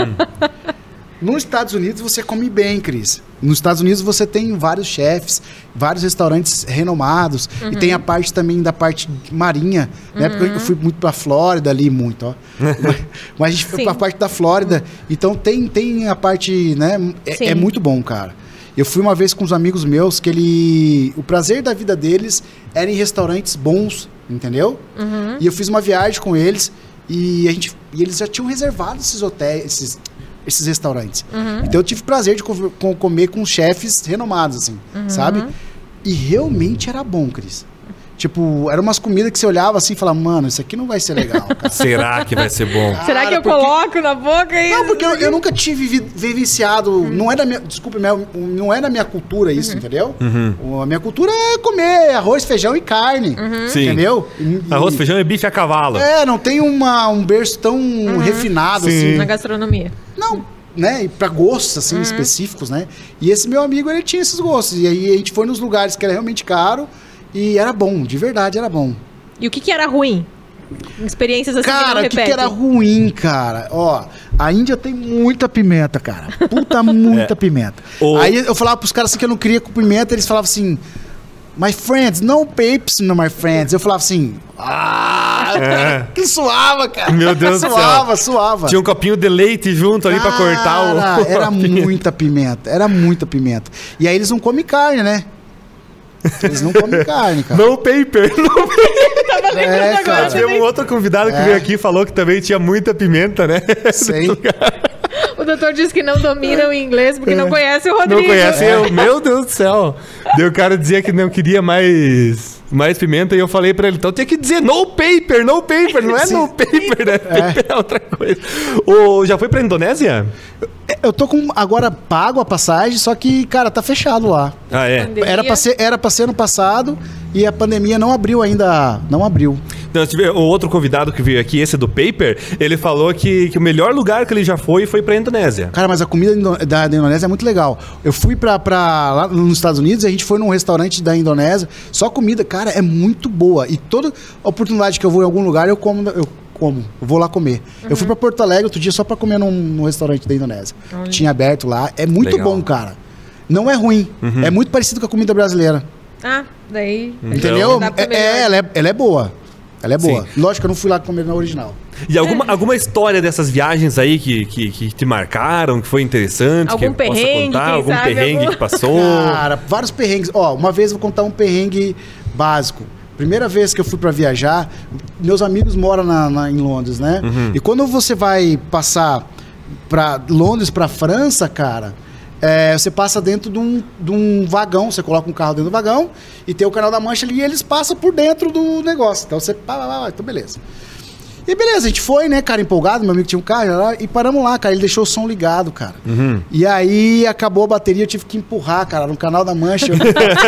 Nos Estados Unidos você come bem, Cris. Nos Estados Unidos você tem vários chefes, vários restaurantes renomados. E tem a parte também da parte marinha, né? Porque eu fui muito pra Flórida ali, muito, ó. mas, mas a gente foi Sim. pra parte da Flórida. Então tem, tem a parte, né? Sim. É, é muito bom, cara. Eu fui uma vez com uns amigos meus que ele... O prazer da vida deles era em restaurantes bons, entendeu? E eu fiz uma viagem com eles e, a gente, e eles já tinham reservado esses hotéis, esses, esses restaurantes. Então eu tive prazer de co- co- comer com chefes renomados, assim, sabe? E realmente era bom, Cris. Tipo, eram umas comidas que você olhava assim e falava, mano, isso aqui não vai ser legal, cara. Será que vai ser bom? Será que eu porque- coloco na boca e... Não, porque eu, eu nunca tive vi- vivenciado, não é da minha, desculpa, minha- não é da minha cultura isso, entendeu? O- A minha cultura é comer arroz, feijão e carne, Sim. entendeu? E- e- Arroz, feijão e bife a cavalo. É, não tem uma, um berço tão refinado Sim. assim. Na gastronomia. Não, né? E pra gostos, assim, específicos, né? E esse meu amigo, ele tinha esses gostos. E aí a gente foi nos lugares que era realmente caro e era bom, de verdade era bom. E o que que era ruim? Experiências assim que Cara, não o que, que repetem. era ruim, cara? Ó, a Índia tem muita pimenta, cara. Puta, muita pimenta. O- Aí eu falava pros caras assim que eu não queria com pimenta, eles falavam assim, my friends, no papes, no my friends. Eu falava assim, ah, É. que suava, cara. Meu Deus do céu. Suava, suava. Tinha um copinho de leite junto ali pra cortar o... Cara, era a pimenta. muita pimenta, era muita pimenta. E aí eles não comem carne, né? Eles não comem carne, cara. No paper. No... Tava lembrando É, agora cara. Tinha também. um outro convidado que É. veio aqui e falou que também tinha muita pimenta, né? Sei. O doutor disse que não domina o inglês porque não conhece o Não Rodrigo. conhece eu? Meu Deus do céu. Daí o cara dizia que não queria mais, mais pimenta e eu falei pra ele, então tem que dizer no paper, no paper, não é Sim. no paper, né? Paper é outra coisa. O, já foi pra Indonésia? Eu tô com agora pago a passagem, só que, cara, tá fechado lá. Ah, é. Pandemia. Era pra ser, era pra ser ano passado e a pandemia não abriu ainda, não abriu. Então, tive, o outro convidado que veio aqui, esse do paper, ele falou que, que o melhor lugar que ele já foi foi pra Indonésia. Cara, mas a comida indo- da, da Indonésia é muito legal. Eu fui pra, pra lá nos Estados Unidos e a gente foi num restaurante da Indonésia, só comida, cara, é muito boa. E toda oportunidade que eu vou em algum lugar, eu como, eu como, eu vou lá comer. Eu fui pra Porto Alegre outro dia só pra comer num, num restaurante da Indonésia. Olha. Tinha aberto lá, é muito Legal. bom, cara. Não é ruim, é muito parecido com a comida brasileira. Ah, daí... Entendeu? dá pra É, melhorar. é, ela, é, ela é boa. Ela é boa. Sim. Lógico que eu não fui lá comer na original. E alguma, alguma história dessas viagens aí que, que, que te marcaram, que foi interessante? Algum que possa perrengue, contar? quem Algum sabe, perrengue algum- que passou? Cara, vários perrengues. Ó, uma vez eu vou contar um perrengue básico. Primeira vez que eu fui pra viajar, meus amigos moram na, na- em Londres, né? E quando você vai passar pra Londres pra França, cara, é, você passa dentro de um, de um vagão, você coloca um carro dentro do vagão e tem o Canal da Mancha ali e eles passam por dentro do negócio. Então você... Pá, pá, pá, então beleza. E beleza, a gente foi, né, cara, empolgado, meu amigo tinha um carro lá, e paramos lá, cara, ele deixou o som ligado, cara. E aí acabou a bateria, eu tive que empurrar, cara, no Canal da Mancha, eu-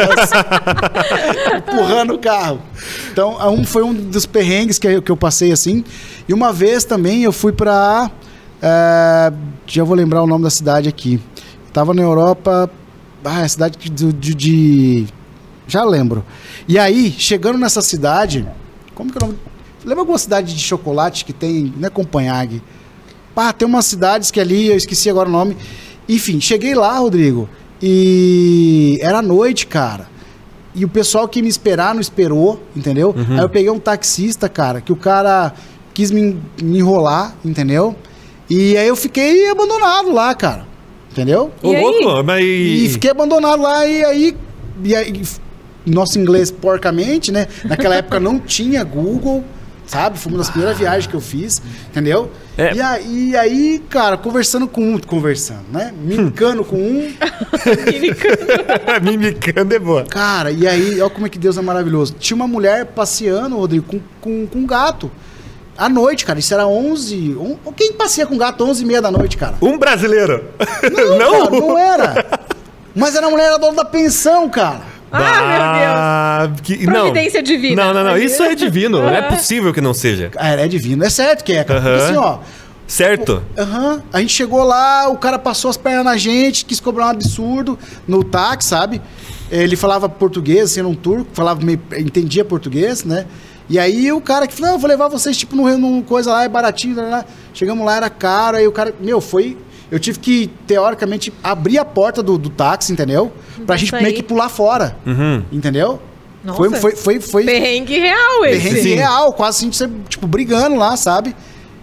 empurrando o carro. Então, um foi um dos perrengues que eu, que eu passei assim. E uma vez também eu fui pra... é, já vou lembrar o nome da cidade aqui. Tava na Europa, ah, é a cidade de, de, de- já lembro. E aí, chegando nessa cidade, como que é o nome? Lembra alguma cidade de chocolate que tem, né, Copenhague? Pá, tem umas cidades que ali, eu esqueci agora o nome. Enfim, cheguei lá, Rodrigo, e era noite, cara. E o pessoal que me esperar não esperou, entendeu? Aí eu peguei um taxista, cara, que o cara quis me, me enrolar, entendeu? E aí eu fiquei abandonado lá, cara. Entendeu? Ô, E aí? louco, mas... E fiquei abandonado lá e aí, e aí nosso inglês porcamente, né? Naquela época não tinha Google, sabe? Foi uma das primeiras viagens que eu fiz, entendeu? É. E, aí, e aí, cara, conversando com um, conversando, né? Mimicando com um, Mimicando é boa. cara, e aí, olha como é que Deus é maravilhoso. Tinha uma mulher passeando, Rodrigo, com, com, com um gato. À noite, cara, isso era onze... Um, quem passeia com gato onze e meia da noite, cara? Um brasileiro. Não, Não? cara, não era. Mas era a mulher era dona da pensão, cara. Ah, meu Deus. Que, Providência divina. Não, não, não. Isso é divino. Não é possível que não seja. É, é divino, é certo que é, cara. Porque Aham. assim, ó, Certo? aham, a gente chegou lá, o cara passou as pernas na gente, quis cobrar um absurdo no táxi, sabe? Ele falava português, assim, era um turco, falava meio, entendia português, né? E aí o cara que falou, não, eu vou levar vocês, tipo, num, num coisa lá, é baratinho, lá, lá. Chegamos lá, era caro, aí o cara, meu, foi... Eu tive que, teoricamente, abrir a porta do, do táxi, entendeu? Pra gente sair. meio que pular fora, Uhum. entendeu? Nossa. Foi, foi, foi, foi Perrengue real esse. perrengue Sim. real, quase assim, você, tipo, brigando lá, sabe?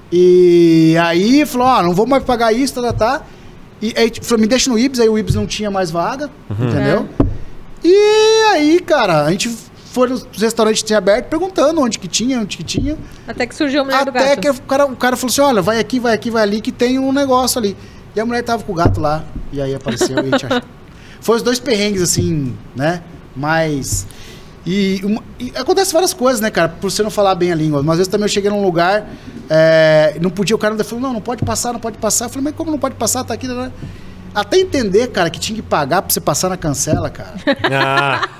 E aí falou, ó, não vou mais pagar isso, tá, tá, tá. E aí tipo, falou, me deixa no Ibis, aí o Ibis não tinha mais vaga, entendeu? E aí, cara, a gente foi nos restaurantes que tinha aberto, perguntando onde que tinha, onde que tinha. Até que surgiu a mulher do Até gato. que o cara, o cara falou assim, olha, vai aqui, vai aqui, vai ali, que tem um negócio ali. E a mulher tava com o gato lá, e aí apareceu e a gente achou. Foi os dois perrengues, assim, né? Mas... E, uma- e acontece várias coisas, né, cara? Por você não falar bem a língua. Mas às vezes também eu cheguei num lugar, é, não podia, o cara ainda falou, não, não pode passar, não pode passar. Eu falei, mas como não pode passar? Tá aqui, né? Até entender, cara, que tinha que pagar pra você passar na cancela, cara. Ah,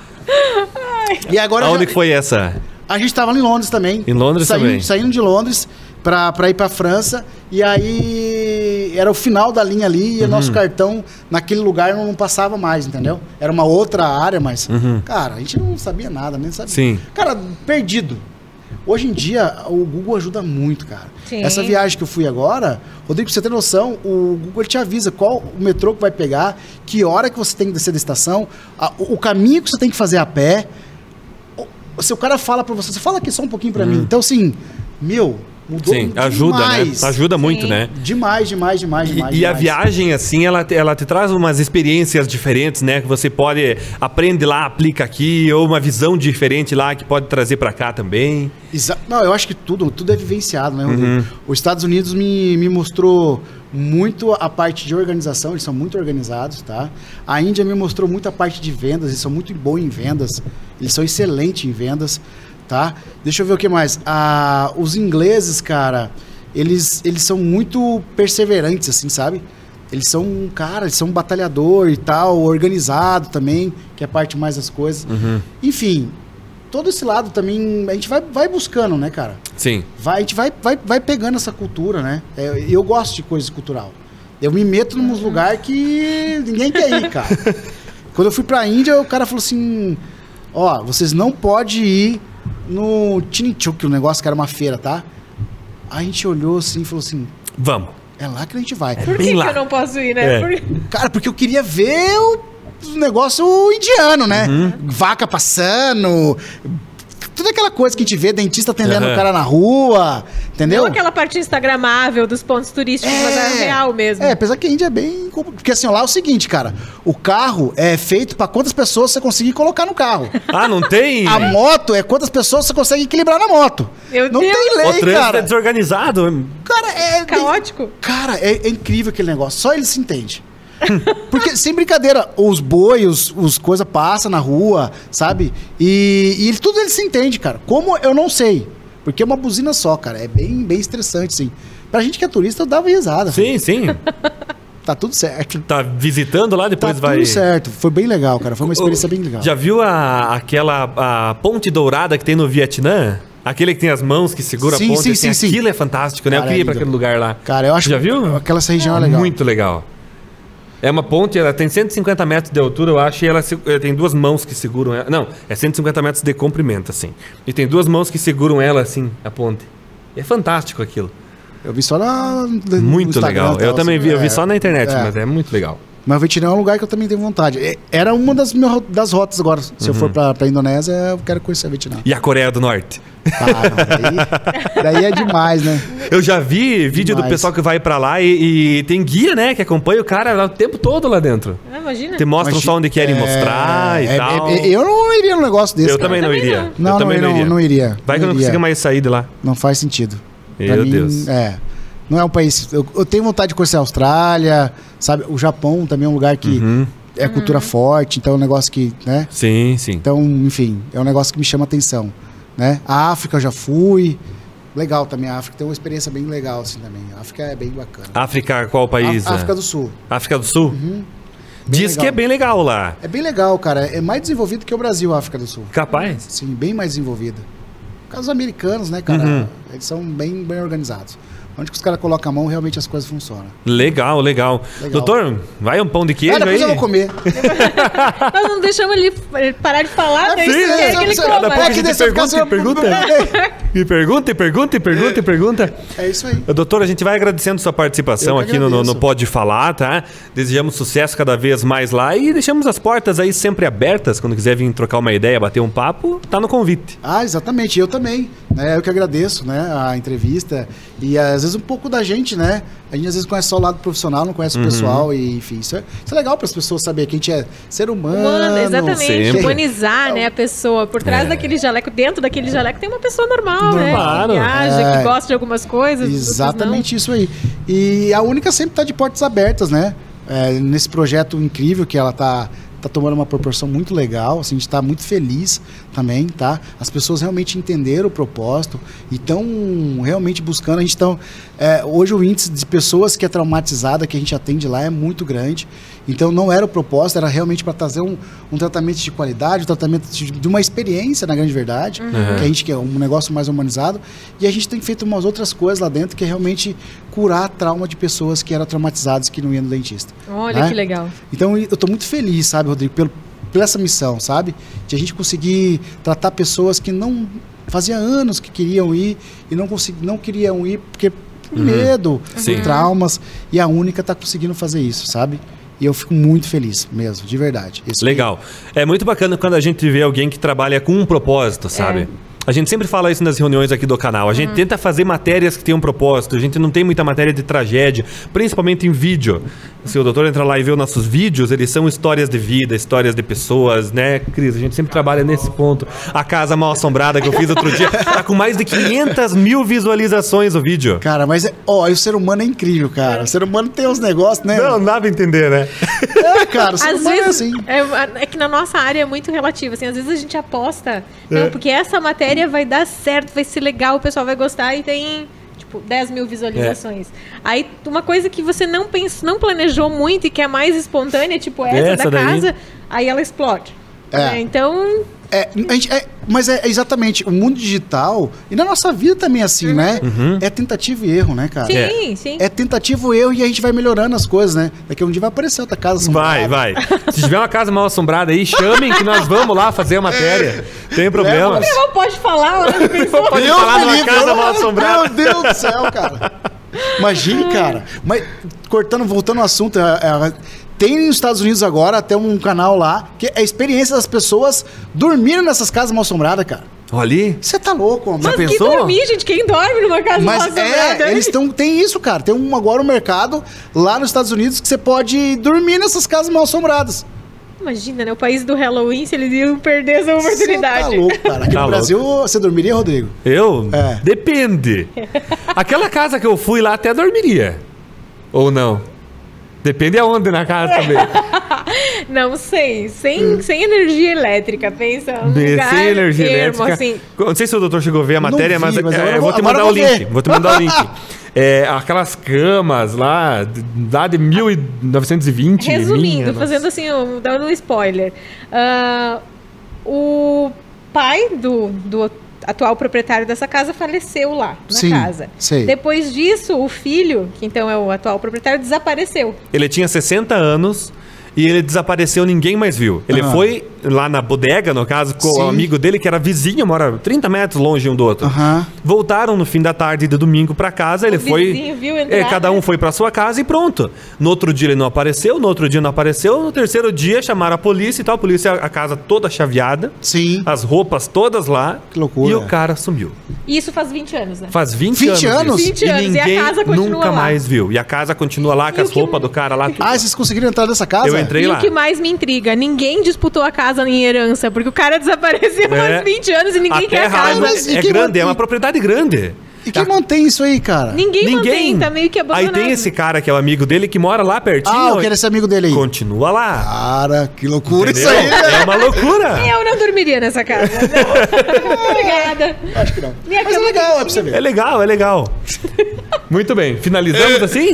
E agora aonde já- que foi essa? a gente tava em Londres também. Em Londres saindo, também. Saindo de Londres pra, pra ir pra França. E aí era o final da linha ali e o Uhum. nosso cartão naquele lugar não, não passava mais, entendeu? Era uma outra área, mas... Cara, a gente não sabia nada, nem sabia. Uhum. Sim. Cara, perdido. Hoje em dia, o Google ajuda muito, cara. Sim. Essa viagem que eu fui agora, Rodrigo, pra você ter noção, o Google ele te avisa qual o metrô que vai pegar, que hora que você tem que descer da estação, a- o, o caminho que você tem que fazer a pé. O, se o cara fala pra você, você fala aqui só um pouquinho pra mim. Então, assim, meu, mudou Sim, ajuda, demais. né? Ajuda muito, Sim. né? Demais, demais, demais, E, demais. e a demais. viagem, assim, ela, te- ela te traz umas experiências diferentes, né? Que você pode, aprende lá, aplica aqui, ou uma visão diferente lá que pode trazer pra cá também. Exa- Não, eu acho que tudo, tudo é vivenciado, né, Rodrigo? Uhum. Os Estados Unidos me, me mostrou muito a parte de organização, eles são muito organizados, tá? A Índia me mostrou muito a parte de vendas, eles são muito bons em vendas, eles são excelentes em vendas, tá? Deixa eu ver o que mais. Ah, os ingleses, cara, eles, eles são muito perseverantes, assim, sabe? Eles são, cara, eles são um batalhador e tal, organizado também, que é a parte mais das coisas. Enfim, todo esse lado também, a gente vai, vai buscando, né, cara? Sim. Vai, a gente vai, vai, vai pegando essa cultura, né? É, eu gosto de coisa cultural. Eu me meto num lugar que ninguém quer ir, cara. Quando eu fui pra Índia, o cara falou assim, ó, vocês não podem ir no Chinichuk, o negócio que era uma feira, tá? a gente olhou assim e falou assim, Vamos. é lá que a gente vai. Por que, bem que lá. eu não posso ir, né? É. Por- Cara, porque eu queria ver o negócio indiano, né? Vaca passando, toda aquela coisa que a gente vê, dentista atendendo Aham. o cara na rua, entendeu? Não aquela parte instagramável dos pontos turísticos, mas é real mesmo. É, apesar que a Índia é bem... compl- Porque assim, lá é o seguinte, cara, o carro é feito pra quantas pessoas você conseguir colocar no carro. Ah, não tem? A moto é quantas pessoas você consegue equilibrar na moto. Meu Não Deus. tem O lei, trânsito é cara. desorganizado. Cara, é... Caótico. Cara, é, é incrível aquele negócio. Só ele se entende. Porque, sem brincadeira, os boi, os, os coisas passam na rua, sabe? E, e ele- tudo ele se entende, cara. Como eu não sei. Porque é uma buzina só, cara. É bem, bem estressante, sim. Pra gente que é turista, eu dava risada. Sim, sim. Tá tudo certo. Tá visitando lá, Tá depois tudo vai... certo. Foi bem legal, cara. Foi uma experiência bem legal. Já viu a, aquela a ponte dourada que tem no Vietnã? Aquele que tem as mãos que segura Sim, a ponte. sim, assim, sim, sim. Aquilo é fantástico, né? Cara, eu queria ir é pra lindo. aquele lugar lá. Cara, eu acho Já que viu? aquela região é legal. Muito legal. É uma ponte, ela tem cento e cinquenta metros de altura, eu acho, e ela se- eh, tem duas mãos que seguram ela. Não, é cento e cinquenta metros de comprimento, assim. E tem duas mãos que seguram ela, assim, a ponte. E é fantástico aquilo. Eu vi só na, no Muito Instagram legal. e tal, Eu também assim. vi, eu vi É, só na internet, é. mas é muito legal. Mas o Vietnã é um lugar que eu também tenho vontade. É- Era uma das, minhas, das rotas agora. Se eu Uhum. for pra, pra Indonésia, eu quero conhecer o Vietnã. E a Coreia do Norte? Ah, não, daí, daí é demais, né? Eu já vi vídeo do Demais. pessoal que vai pra lá e, e tem guia, né? Que acompanha o cara o tempo todo lá dentro. Ah, imagina. Te mostram Mas, só onde querem é, mostrar e é, tal. é, é, eu não iria num negócio desse. Eu cara. também não também iria. não. Eu Não, também não, não, não iria. Vai que eu não iria. consiga mais sair de lá. Não faz sentido. Pra Meu mim, Deus. É. Não é um país. Eu, eu tenho vontade de conhecer a Austrália, sabe? O Japão também é um lugar que Uhum. é cultura forte, então é um negócio que, né? Sim, sim. Então, enfim, é um negócio que me chama atenção, né? A África eu já fui. Legal também, a África tem uma experiência bem legal assim também. A África é bem bacana. África, qual país? A- África do Sul. África do Sul? Bem Diz legal. que é bem legal lá. É bem legal, cara. É mais desenvolvido que o Brasil, a África do Sul. Capaz. Sim, bem mais desenvolvida. Por causa dos americanos, né, cara? Uhum. Eles são bem, bem organizados. Onde que os caras colocam a mão, realmente as coisas funcionam. Legal, legal, Legal. Doutor, vai um pão de queijo Ah, depois aí? eu vou comer. Nós não deixamos ele parar de falar, daí sim, você quer sim, que ele sim, coma. Daqui a pouco a né? gente Desse pergunta ficar e pergunta. só- E pergunta, e pergunta, e pergunta, e pergunta. É isso aí. Doutor, a gente vai agradecendo sua participação Eu que aqui no, no, no agradeço. Pode Falar, tá? Desejamos sucesso cada vez mais lá e deixamos as portas aí sempre abertas. Quando quiser vir trocar uma ideia, bater um papo, tá no convite. Ah, exatamente. Eu também. Né? Eu que agradeço, né, a entrevista. E às vezes um pouco da gente, né? A gente às vezes conhece só o lado profissional, não conhece Uhum. o pessoal. E, enfim, isso é, isso é legal para as pessoas saberem que a gente é ser humano. Humano, exatamente. sempre. Humanizar, né, a pessoa. Por trás É. daquele jaleco, dentro daquele jaleco, tem uma pessoa normal, né? Claro. Que viaja, É. que gosta de algumas coisas. outras Exatamente isso aí. E a Única sempre está de portas abertas, né? É, nesse projeto incrível que ela tá, tá tomando uma proporção muito legal. Assim, a gente está muito feliz também, tá? As pessoas realmente entenderam o propósito e estão realmente buscando. A gente tão, é, hoje o índice de pessoas que é traumatizada que a gente atende lá é muito grande. Então não era o propósito, era realmente para trazer um, um tratamento de qualidade, um tratamento de, de uma experiência, na grande verdade, que a gente quer um negócio mais humanizado. E a gente tem feito umas outras coisas lá dentro que é realmente curar trauma de pessoas que eram traumatizadas que não iam no dentista. Olha né? que legal. Então eu tô muito feliz, sabe, Rodrigo, pelo, pela essa missão, sabe? De a gente conseguir tratar pessoas que não fazia anos que queriam ir e não consegui, não queriam ir porque por medo, Sim. por traumas, e a Única tá conseguindo fazer isso, sabe? E eu fico muito feliz mesmo, de verdade. Isso Legal. É muito bacana quando a gente vê alguém que trabalha com um propósito, sabe? A gente sempre fala isso nas reuniões aqui do canal. A gente tenta fazer matérias que tenham um propósito. A gente não tem muita matéria de tragédia, principalmente em vídeo. Se o doutor entrar lá e ver os nossos vídeos, eles são histórias de vida, histórias de pessoas, né, Cris? A gente sempre trabalha nesse ponto. A Casa Mal Assombrada que eu fiz outro dia, tá com mais de quinhentas mil visualizações o vídeo. Cara, mas é, ó, o ser humano é incrível, cara. O ser humano tem uns negócios, né? Não, não dá pra entender, né? É, cara, o ser Às humano é vezes, assim. é, é que na nossa área é muito relativo, assim, às vezes a gente aposta, não, porque essa matéria vai dar certo, vai ser legal, o pessoal vai gostar e tem, tipo, dez mil visualizações. Aí, uma coisa que você não pensou, não planejou muito e que é mais espontânea, tipo essa, Essa da daí. casa, aí ela explode. É. né? Então, É, a gente, é, mas é exatamente, o mundo digital, e na nossa vida também é assim, né? É tentativa e erro, né, cara? Sim, É. sim. É tentativa e erro e a gente vai melhorando as coisas, né? Daqui a um dia vai aparecer outra casa assombrada. Vai, vai. Se tiver uma casa mal assombrada aí, chamem que nós vamos lá fazer a matéria. Tem problema. Leva- Não pode falar, olha, pensou. Pode Deus falar me numa livre, casa eu- mal assombrada. Meu Deus do céu, cara. Imagine, cara. Mas, cortando, voltando ao assunto, é, é, tem nos Estados Unidos agora até um canal lá, que é a experiência das pessoas dormindo nessas casas mal assombradas, cara. Olha ali. Você tá louco, homem. Mas que pensou? dormir, gente? Quem dorme numa casa Mas mal assombrada? é, eles estão. Tem isso, cara. Tem um, agora um mercado lá nos Estados Unidos que você pode dormir nessas casas mal assombradas. Imagina, né? O país do Halloween, se eles iam perder essa Você oportunidade. tá louco, cara. Aqui Tá no louco. Brasil, você dormiria, Rodrigo? Eu? É. Depende. Aquela casa que eu fui lá até dormiria. Ou não? Depende aonde na casa também. Não sei. Sem, sem energia elétrica, pensa. Um De- lugar Sem energia termo, elétrica. assim. Não sei se o doutor chegou a ver a Não matéria, vi, mas, mas é, agora eu eu vou vou- te agora mandar o eu vou link. ver. Vou te mandar o link. É, aquelas camas lá, d- lá de mil novecentos e vinte. Resumindo, minha, nossa. fazendo assim, um, dando um spoiler. Ah, o pai do, do atual proprietário dessa casa faleceu lá, na Sim, casa. sei. Depois disso, o filho, que então é o atual proprietário, desapareceu. Ele tinha sessenta anos e ele desapareceu, ninguém mais viu. Ele Ah. foi lá na bodega, no caso, com Sim. o amigo dele, que era vizinho, mora trinta metros longe um do outro. Aham. Voltaram no fim da tarde de domingo pra casa, ele O foi... vizinho viu É, entrar, cada um né? foi pra sua casa e pronto. No outro dia ele não apareceu, no outro dia não apareceu, no terceiro dia chamaram a polícia e tal, a polícia, a casa toda chaveada, Sim. as roupas todas lá. Que loucura. E o cara sumiu. E isso faz vinte anos, né? Faz vinte, vinte anos? isso. vinte anos, e a ninguém casa continua nunca lá. mais viu. E a casa continua lá com E as o que- roupas do cara lá. Tudo. Ah, vocês conseguiram entrar nessa casa? Eu entrei E lá. o que mais me intriga, ninguém disputou a casa em herança, porque o cara desapareceu É. faz vinte anos e ninguém a quer a terra lá casa. Mas e é quem grande, mantém? é uma propriedade grande. E quem mantém isso aí, cara? Ninguém, mantém, tá meio que Aí abandonado. tem esse cara que é o amigo dele que mora lá pertinho. Ah, eu quero esse amigo dele aí. Continua lá. Cara, que loucura Entendeu? isso aí, né? É uma loucura. Eu não dormiria nessa casa. Não. Obrigada. Acho que não. Minha Mas é cama legal, é pra você ver. É legal, é legal. Muito bem, finalizamos assim?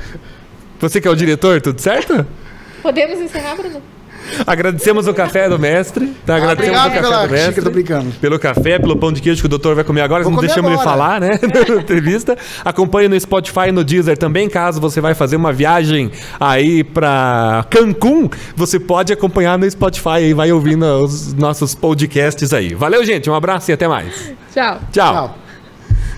Você que é o diretor, tudo certo? Podemos encerrar, Bruno? Agradecemos o café do mestre. Tá? Agradecemos obrigado o café pela do mestre. xícara, tô brincando. Pelo café, pelo pão de queijo que o doutor vai comer agora. Vou Não comer deixamos ele agora. falar, né? Na entrevista. Acompanhe no Spotify e no Deezer também. Caso você vai fazer uma viagem aí pra Cancún, você pode acompanhar no Spotify e vai ouvindo os nossos podcasts aí. Valeu, gente. Um abraço e até mais. Tchau. Tchau. Tchau.